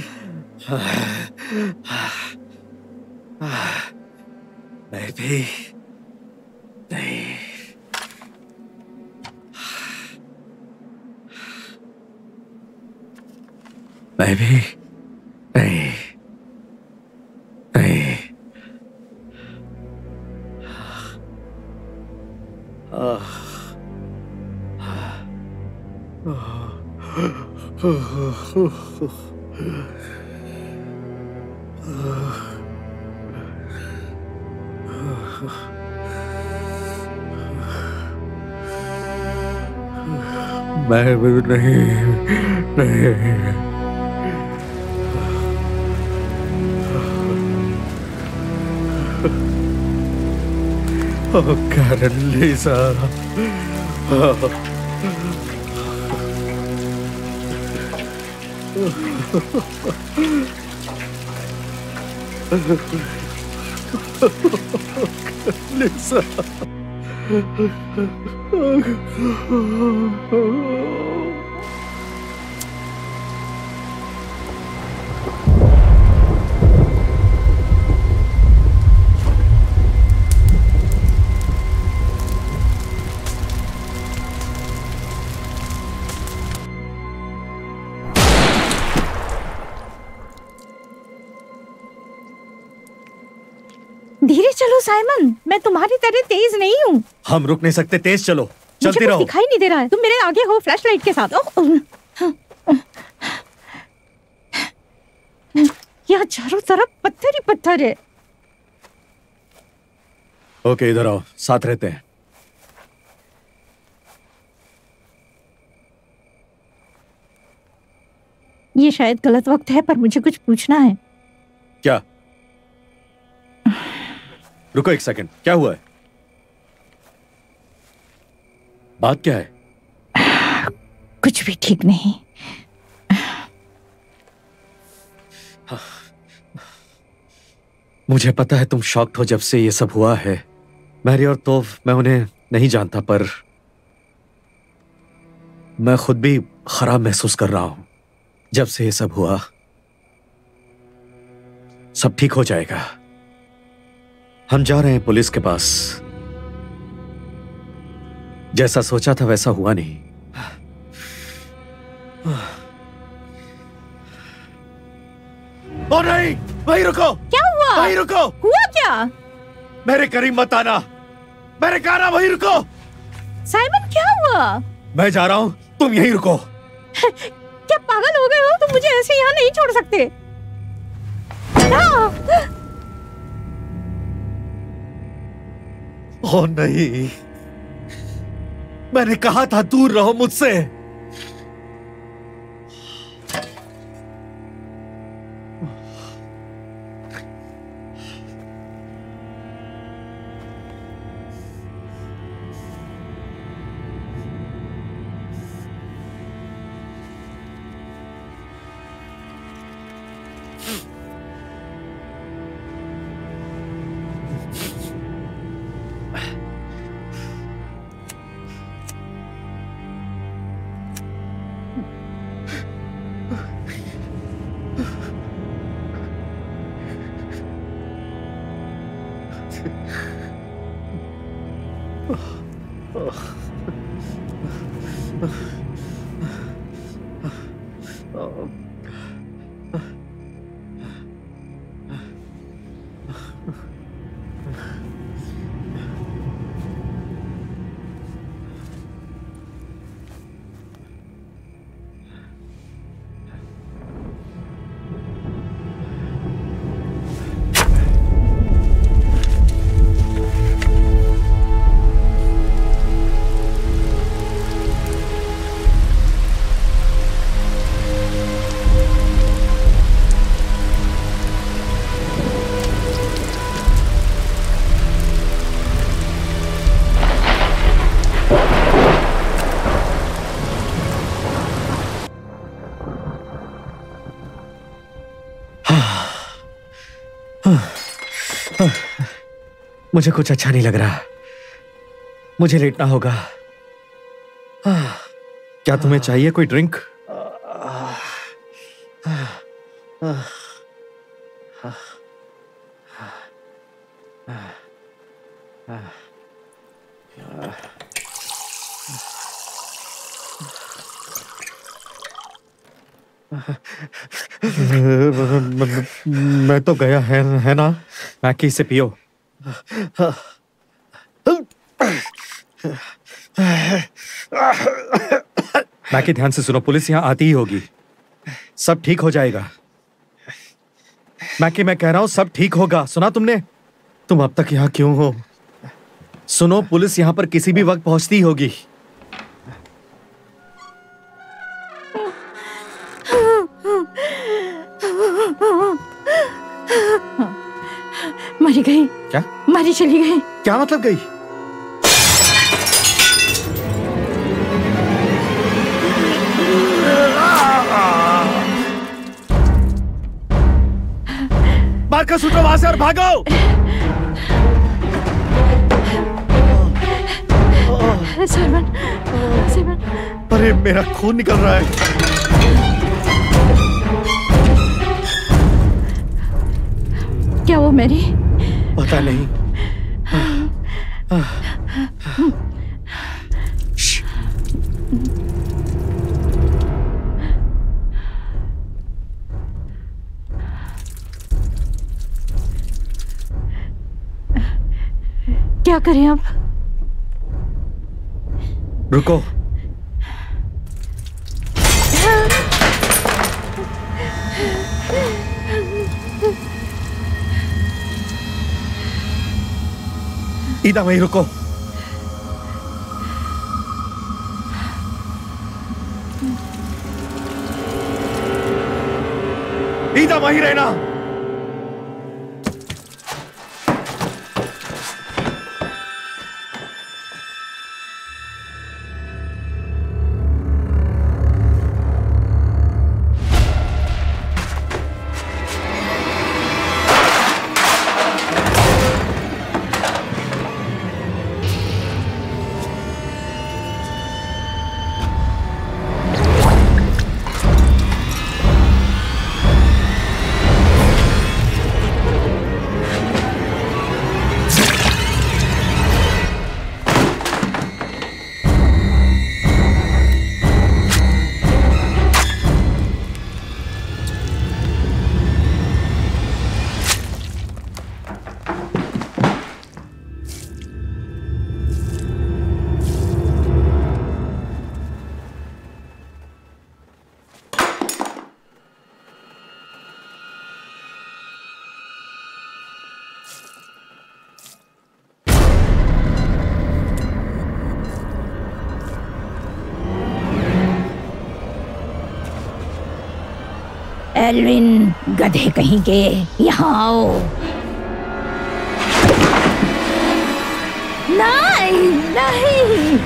मैं भी नहीं। मैं भी नहीं, नहीं। मैं भी नहीं, नहीं। Oh, Karen, Lisa. Lisa. धीरे चलो साइमन, मैं तुम्हारी तरह तेज नहीं हूँ। हम रुक नहीं सकते, तेज चलो, मुझे चलती कुछ रहो। दिखाई नहीं दे रहा है, तुम मेरे आगे हो फ्लैश लाइट के साथ। यहाँ चारों तरफ पत्थर ही पत्थर है। ओके इधर आओ, साथ रहते हैं। ये शायद गलत वक्त है, पर मुझे कुछ पूछना है। क्या? रुको एक सेकंड, क्या हुआ है? बात क्या है? कुछ भी ठीक नहीं। मुझे पता है तुम शॉक्ड हो जब से ये सब हुआ है। मैरी और तोफ, मैं उन्हें नहीं जानता, पर मैं खुद भी खराब महसूस कर रहा हूं। जब से ये सब हुआ, सब ठीक हो जाएगा। हम जा रहे हैं पुलिस के पास। जैसा सोचा था वैसा हुआ नहीं। ओ नहीं, वहीं रुको। क्या हुआ? वहीं रुको। हुआ क्या? मेरे करीब मत आना। मेरे कहना वहीं रुको। साइमन क्या हुआ? मैं जा रहा हूं, तुम यहीं रुको। क्या पागल हो गए हो? तुम मुझे ऐसे यहाँ नहीं छोड़ सकते। ओ नहीं, मैंने कहा था दूर रहो मुझसे। मुझे कुछ अच्छा नहीं लग रहा। मुझे लेटना होगा। क्या तुम्हें चाहिए कोई ड्रिंक? मैं तो गया है ना। मैकी से पियो। मैकी ध्यान से सुनो, पुलिस यहाँ आती ही होगी। सब ठीक हो जाएगा। मैकी मैं कह रहा हूं सब ठीक होगा। सुना तुमने? तुम अब तक यहाँ क्यों हो? सुनो, पुलिस यहाँ पर किसी भी वक्त पहुंचती होगी। मरी गई। क्या? मरी चली गई। क्या मतलब गई? मार्कस उठो वहां से और भागो। Simon, Simon. अरे मेरा खून निकल रहा है। क्या वो मैरी? पता नहीं। क्या करें अब? रुको। ईदा वहीं रुको। ईदा वहीं रहना। एल्विन, गधे कहीं के, यहाँ आओ। नहीं नहीं,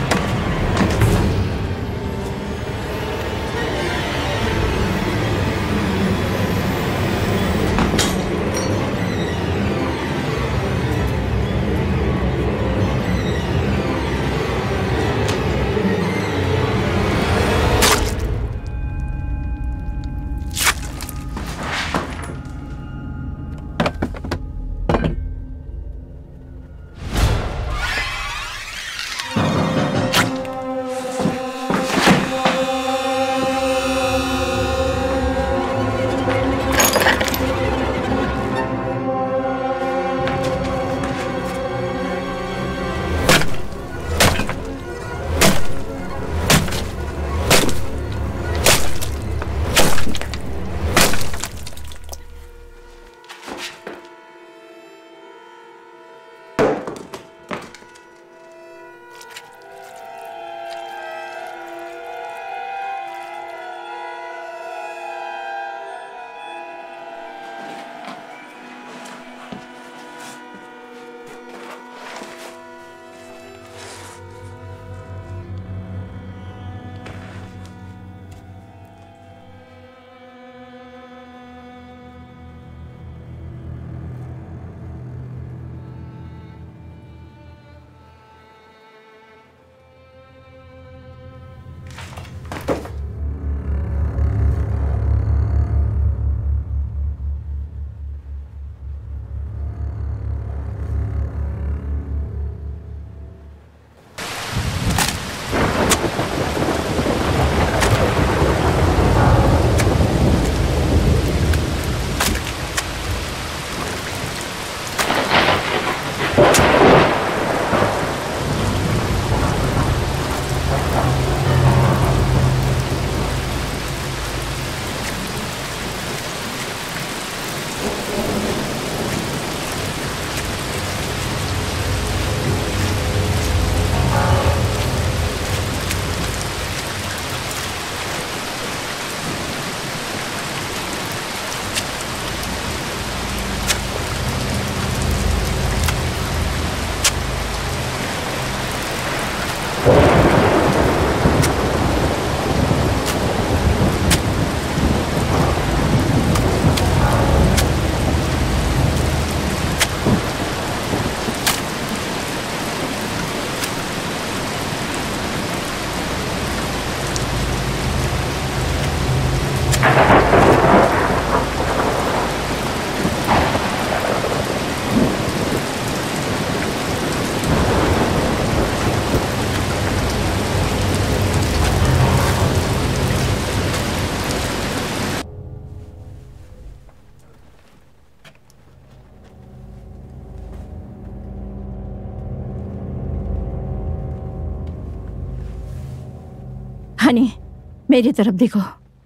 हनी, मेरी तरफ देखो,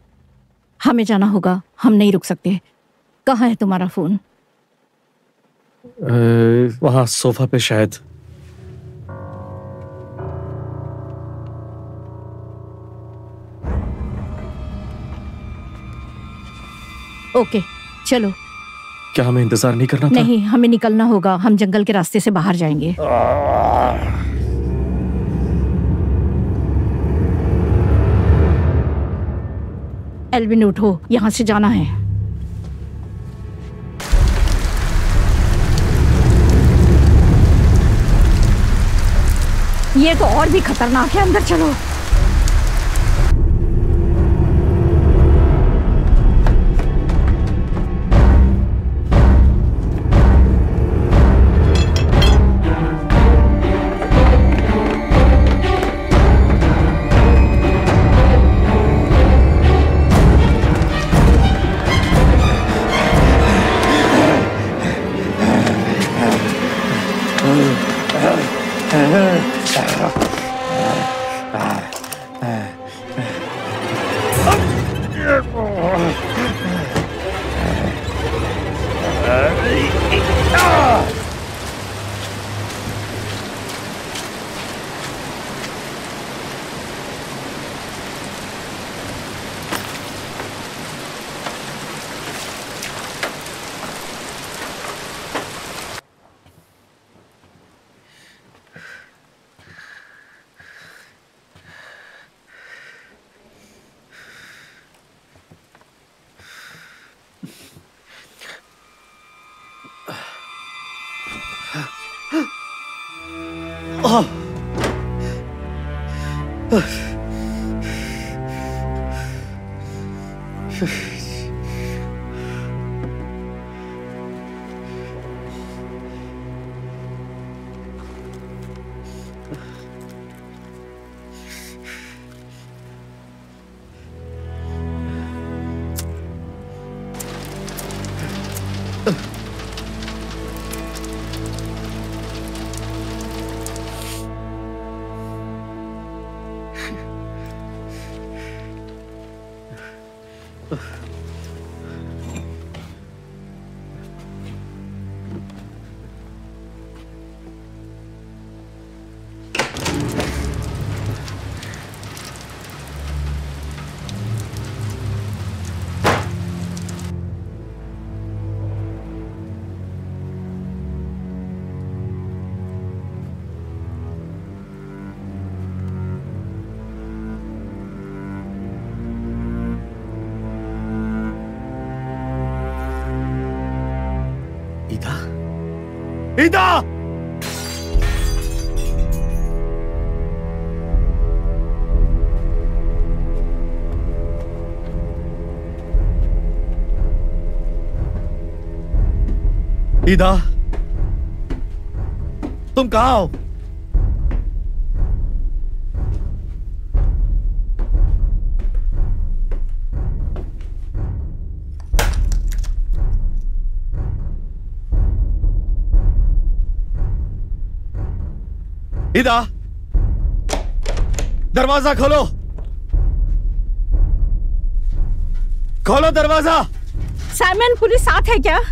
हमें जाना होगा, हम नहीं रुक सकते। कहाँ है तुम्हारा फोन? वहां सोफा पे शायद। ओके, चलो। क्या हमें इंतजार नहीं करना था? नहीं, हमें निकलना होगा। हम जंगल के रास्ते से बाहर जाएंगे। एल्विन उठो, यहाँ से जाना है। ये तो और भी खतरनाक है, अंदर चलो। ईदा! ईदा, तुम कहां हो? ईदा, दरवाजा खोलो, खोलो दरवाजा। साइमन, पुलिस साथ है क्या?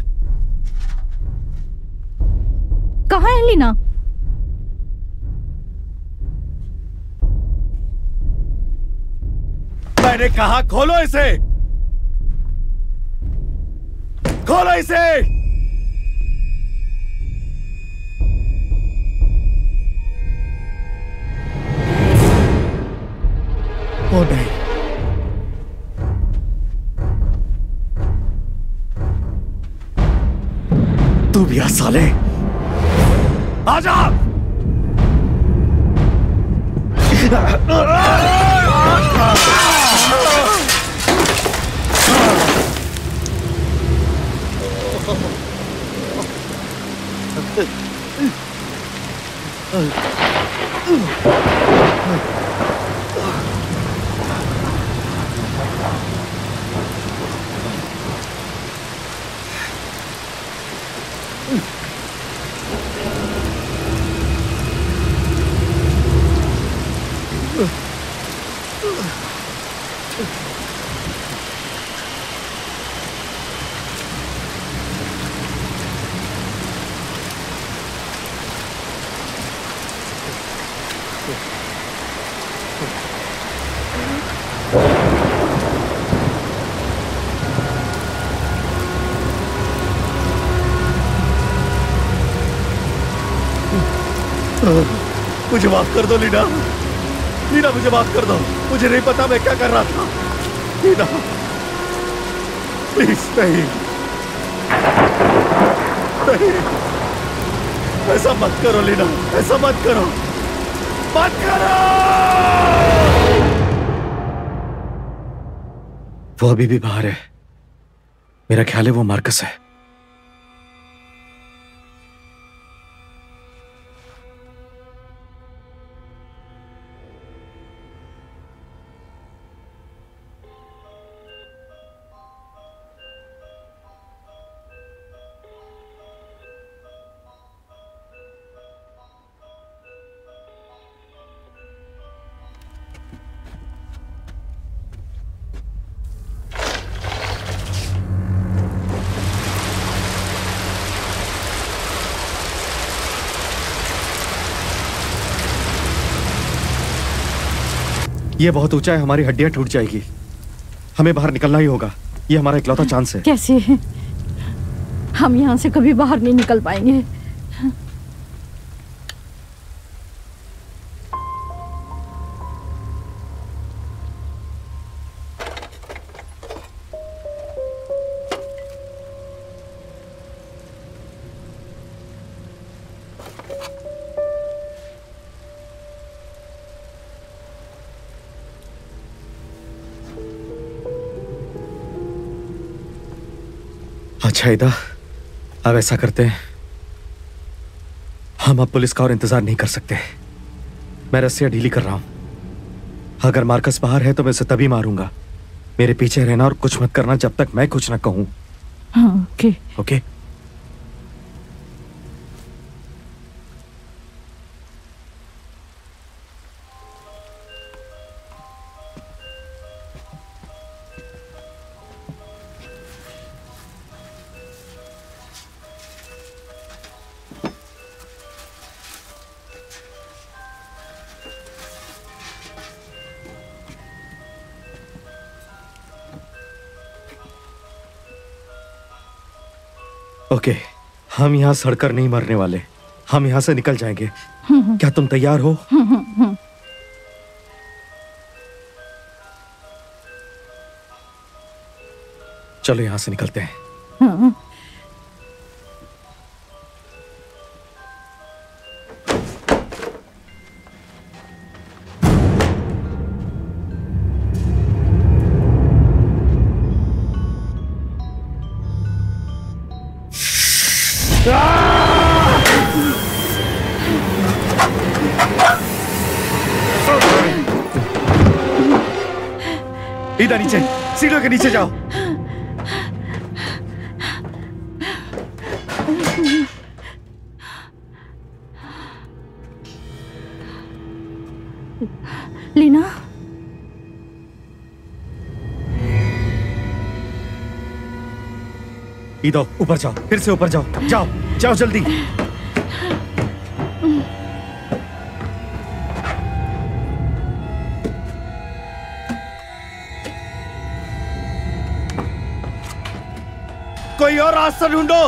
कहाँ है लीना? मैंने कहा खोलो इसे, खोलो इसे। ओ नहीं, तू भी आ साले, आजा। मुझे माफ कर दो लीना, लीना मुझे माफ कर दो। मुझे नहीं पता मैं क्या कर रहा था। लीना प्लीज, नहीं नहीं, ऐसा मत करो लीना, ऐसा मत करो, मत करो। वो अभी भी बाहर है, मेरा ख्याल है वो मार्कस है। ये बहुत ऊंचा है, हमारी हड्डियां टूट जाएगी। हमें बाहर निकलना ही होगा, ये हमारा इकलौता चांस है। कैसे? हम यहाँ से कभी बाहर नहीं निकल पाएंगे। अच्छा ईदा, अब ऐसा करते हैं, हम अब पुलिस का और इंतजार नहीं कर सकते। मैं रस्सियां ढीली कर रहा हूं। अगर मार्कस बाहर है तो मैं उसे तभी मारूंगा। मेरे पीछे रहना और कुछ मत करना जब तक मैं कुछ ना कहूं। ओके। ओके? ओके, हम यहां सड़कर नहीं मरने वाले। हम यहां से निकल जाएंगे। क्या तुम तैयार हो? चलो यहां से निकलते हैं। इधर नीचे, सीढ़ियों के नीचे जाओ। लीना, इधर ऊपर जाओ, फिर से ऊपर जाओ। जाओ जाओ जल्दी। कोई और रास्ता ढूंढो।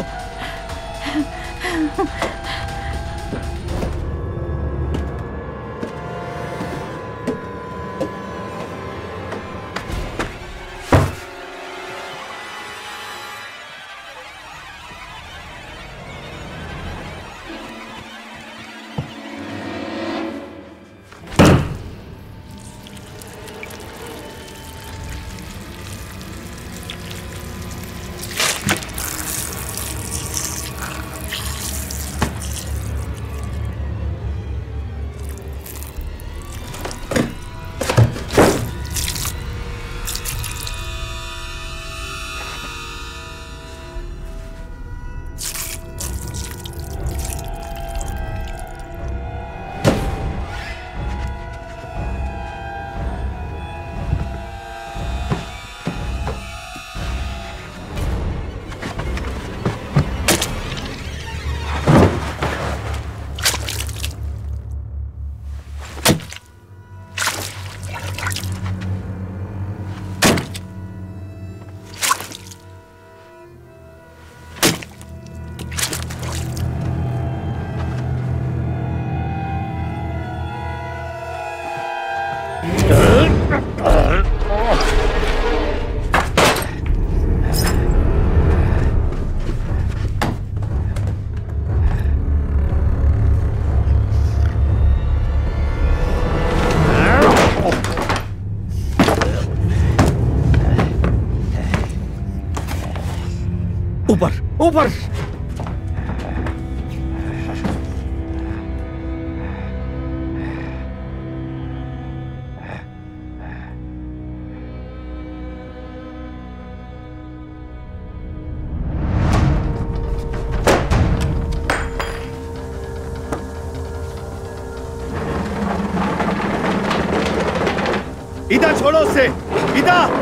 ऊपर ऊपर। इधर छोड़ो उसे, इधर।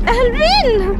एल्विन!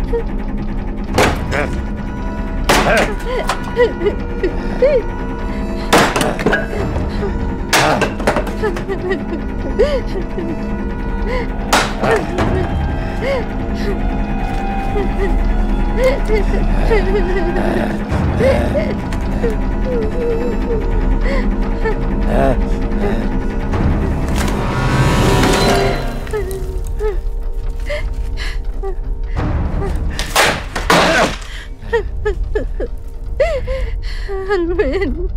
एल्विन!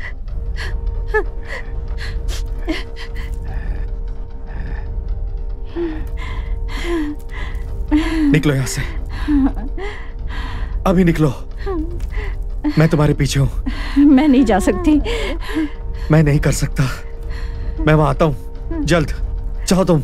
निकलो यहाँ से, अभी निकलो। मैं तुम्हारे पीछे हूँ। मैं नहीं जा सकती। मैं नहीं कर सकता। मैं वहां आता हूँ जल्द, चाहो तुम।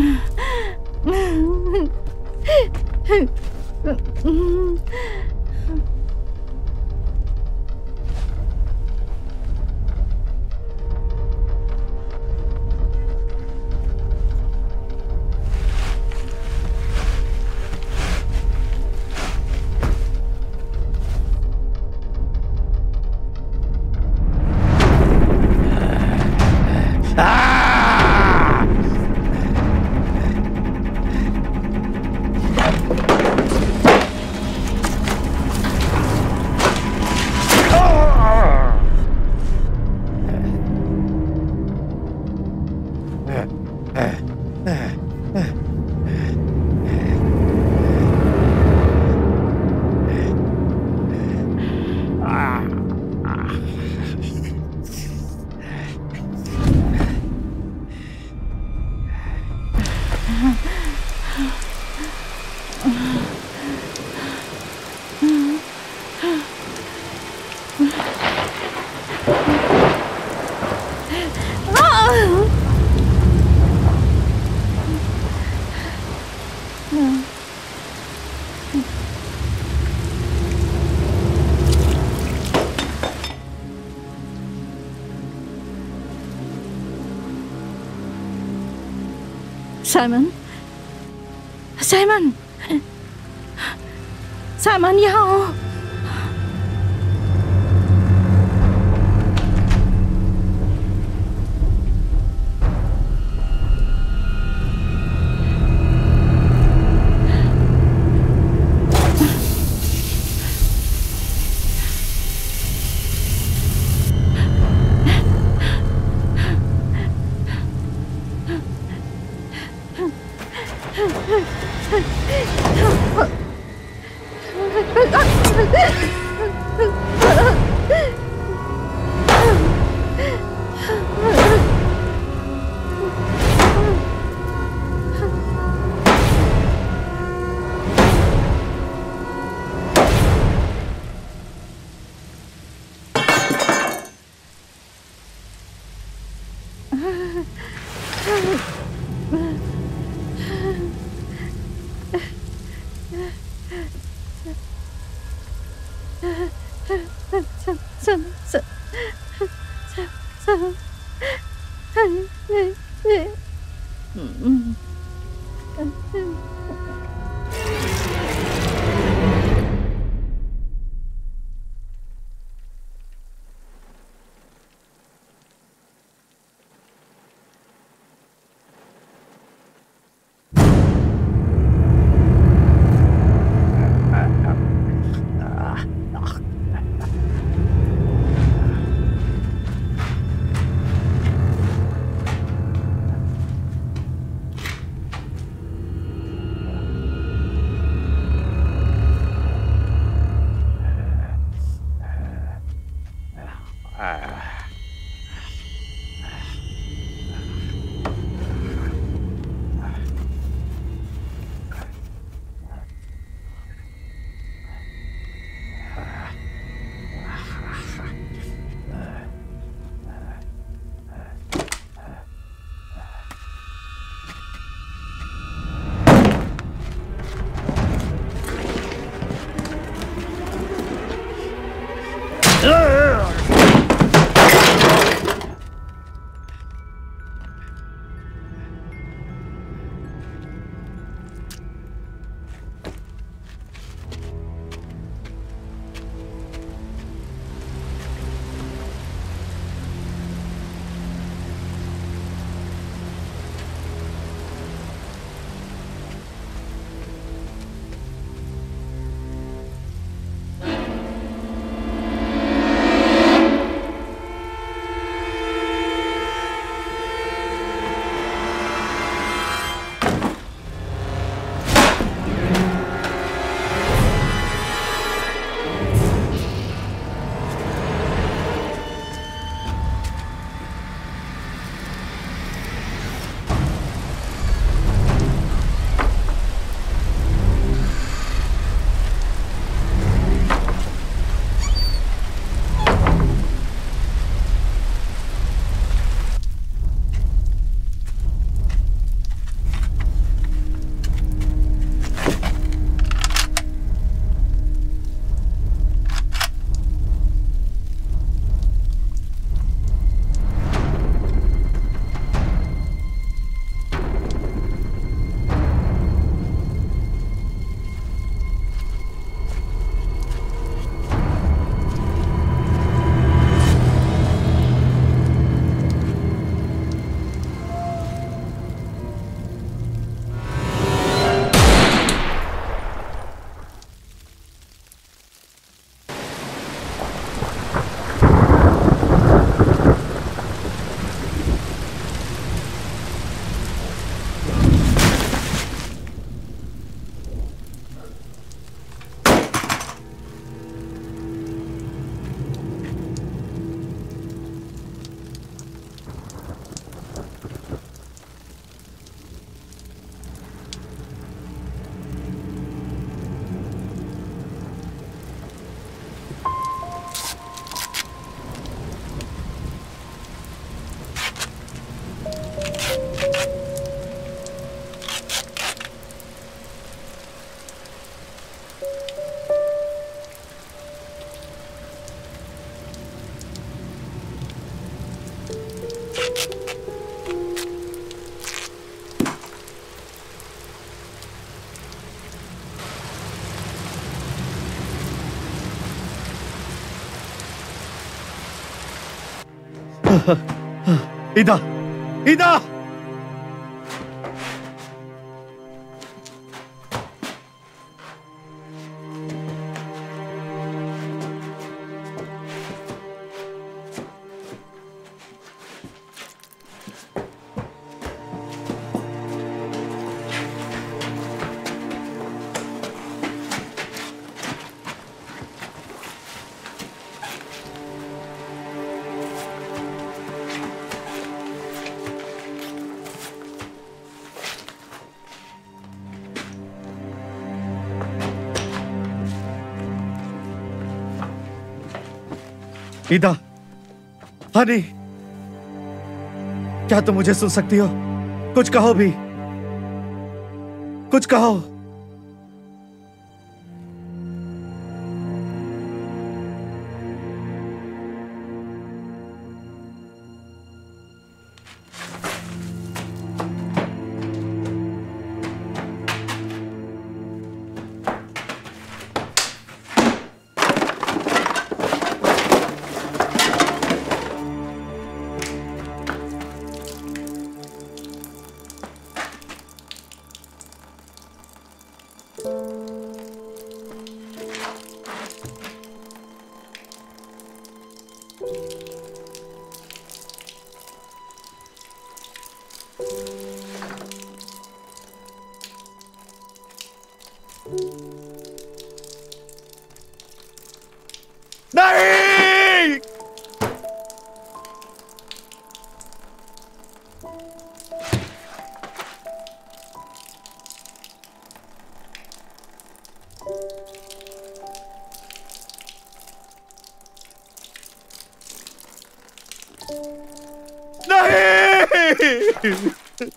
साइमन, साइमन, साइमन यहाँ आओ। इदा, इदा। ईदा, हनी, क्या तुम मुझे सुन सकती हो? कुछ कहो भी, कुछ कहो। नहीं! नहीं!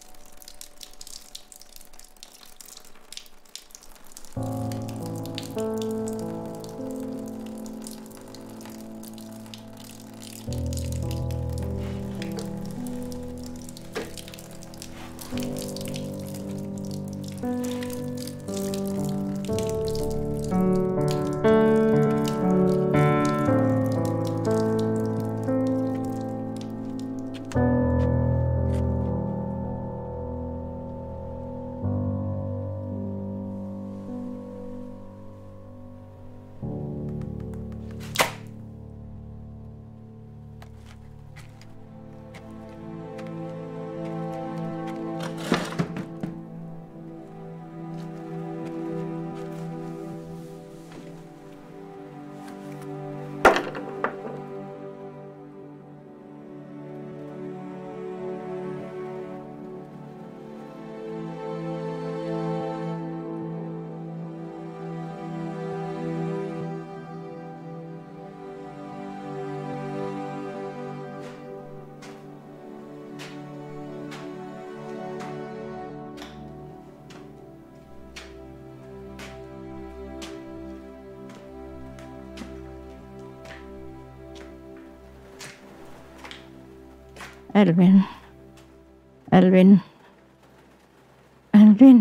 Alvin, Alvin, Alvin.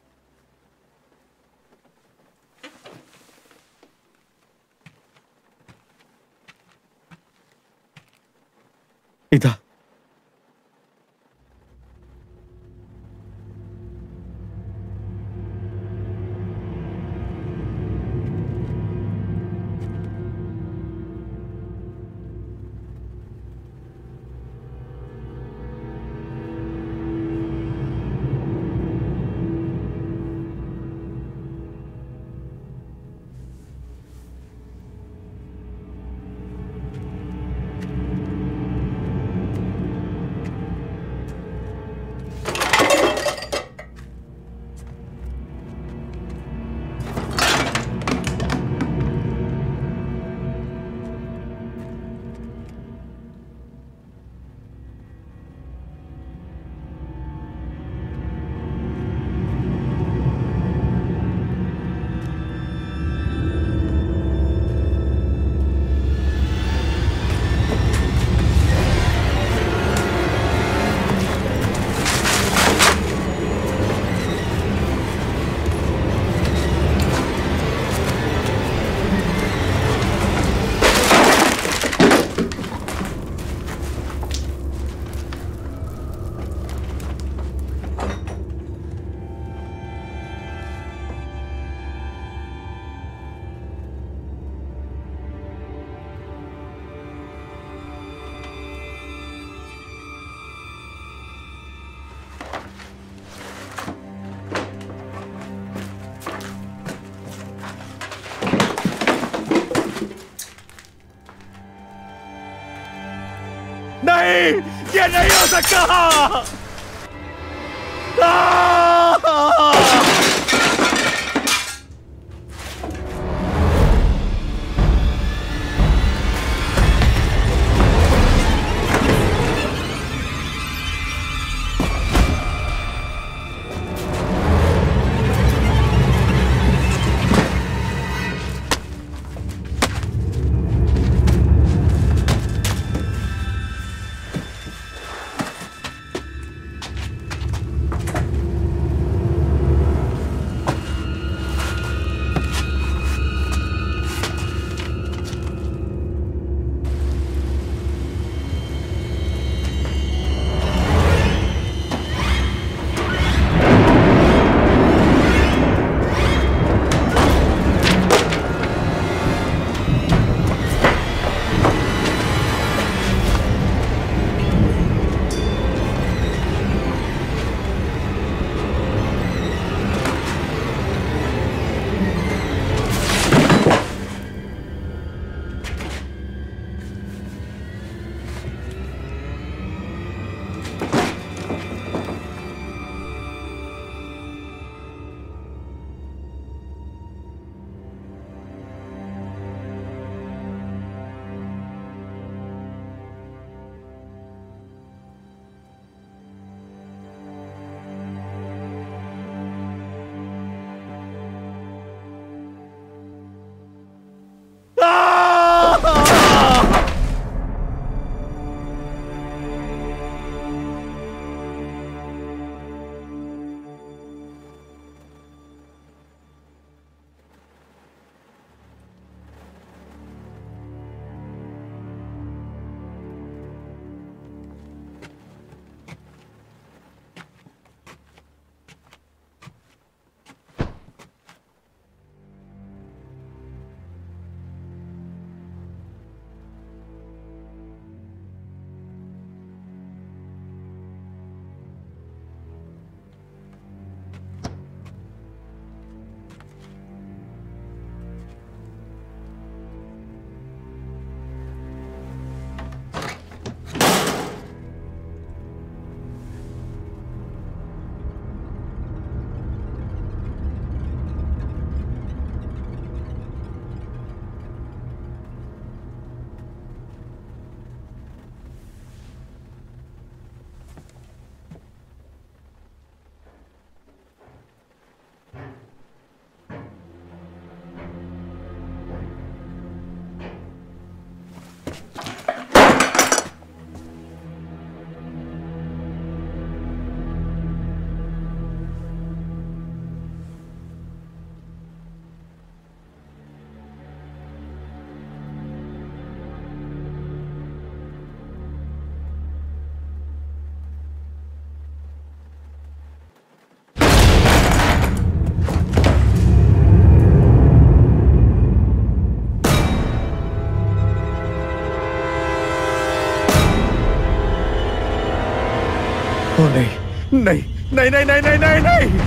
इदा, ये नहीं हो सकता। ओ नहीं नहीं नहीं नहीं नहीं नहीं नहीं, नहीं।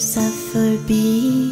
suffer be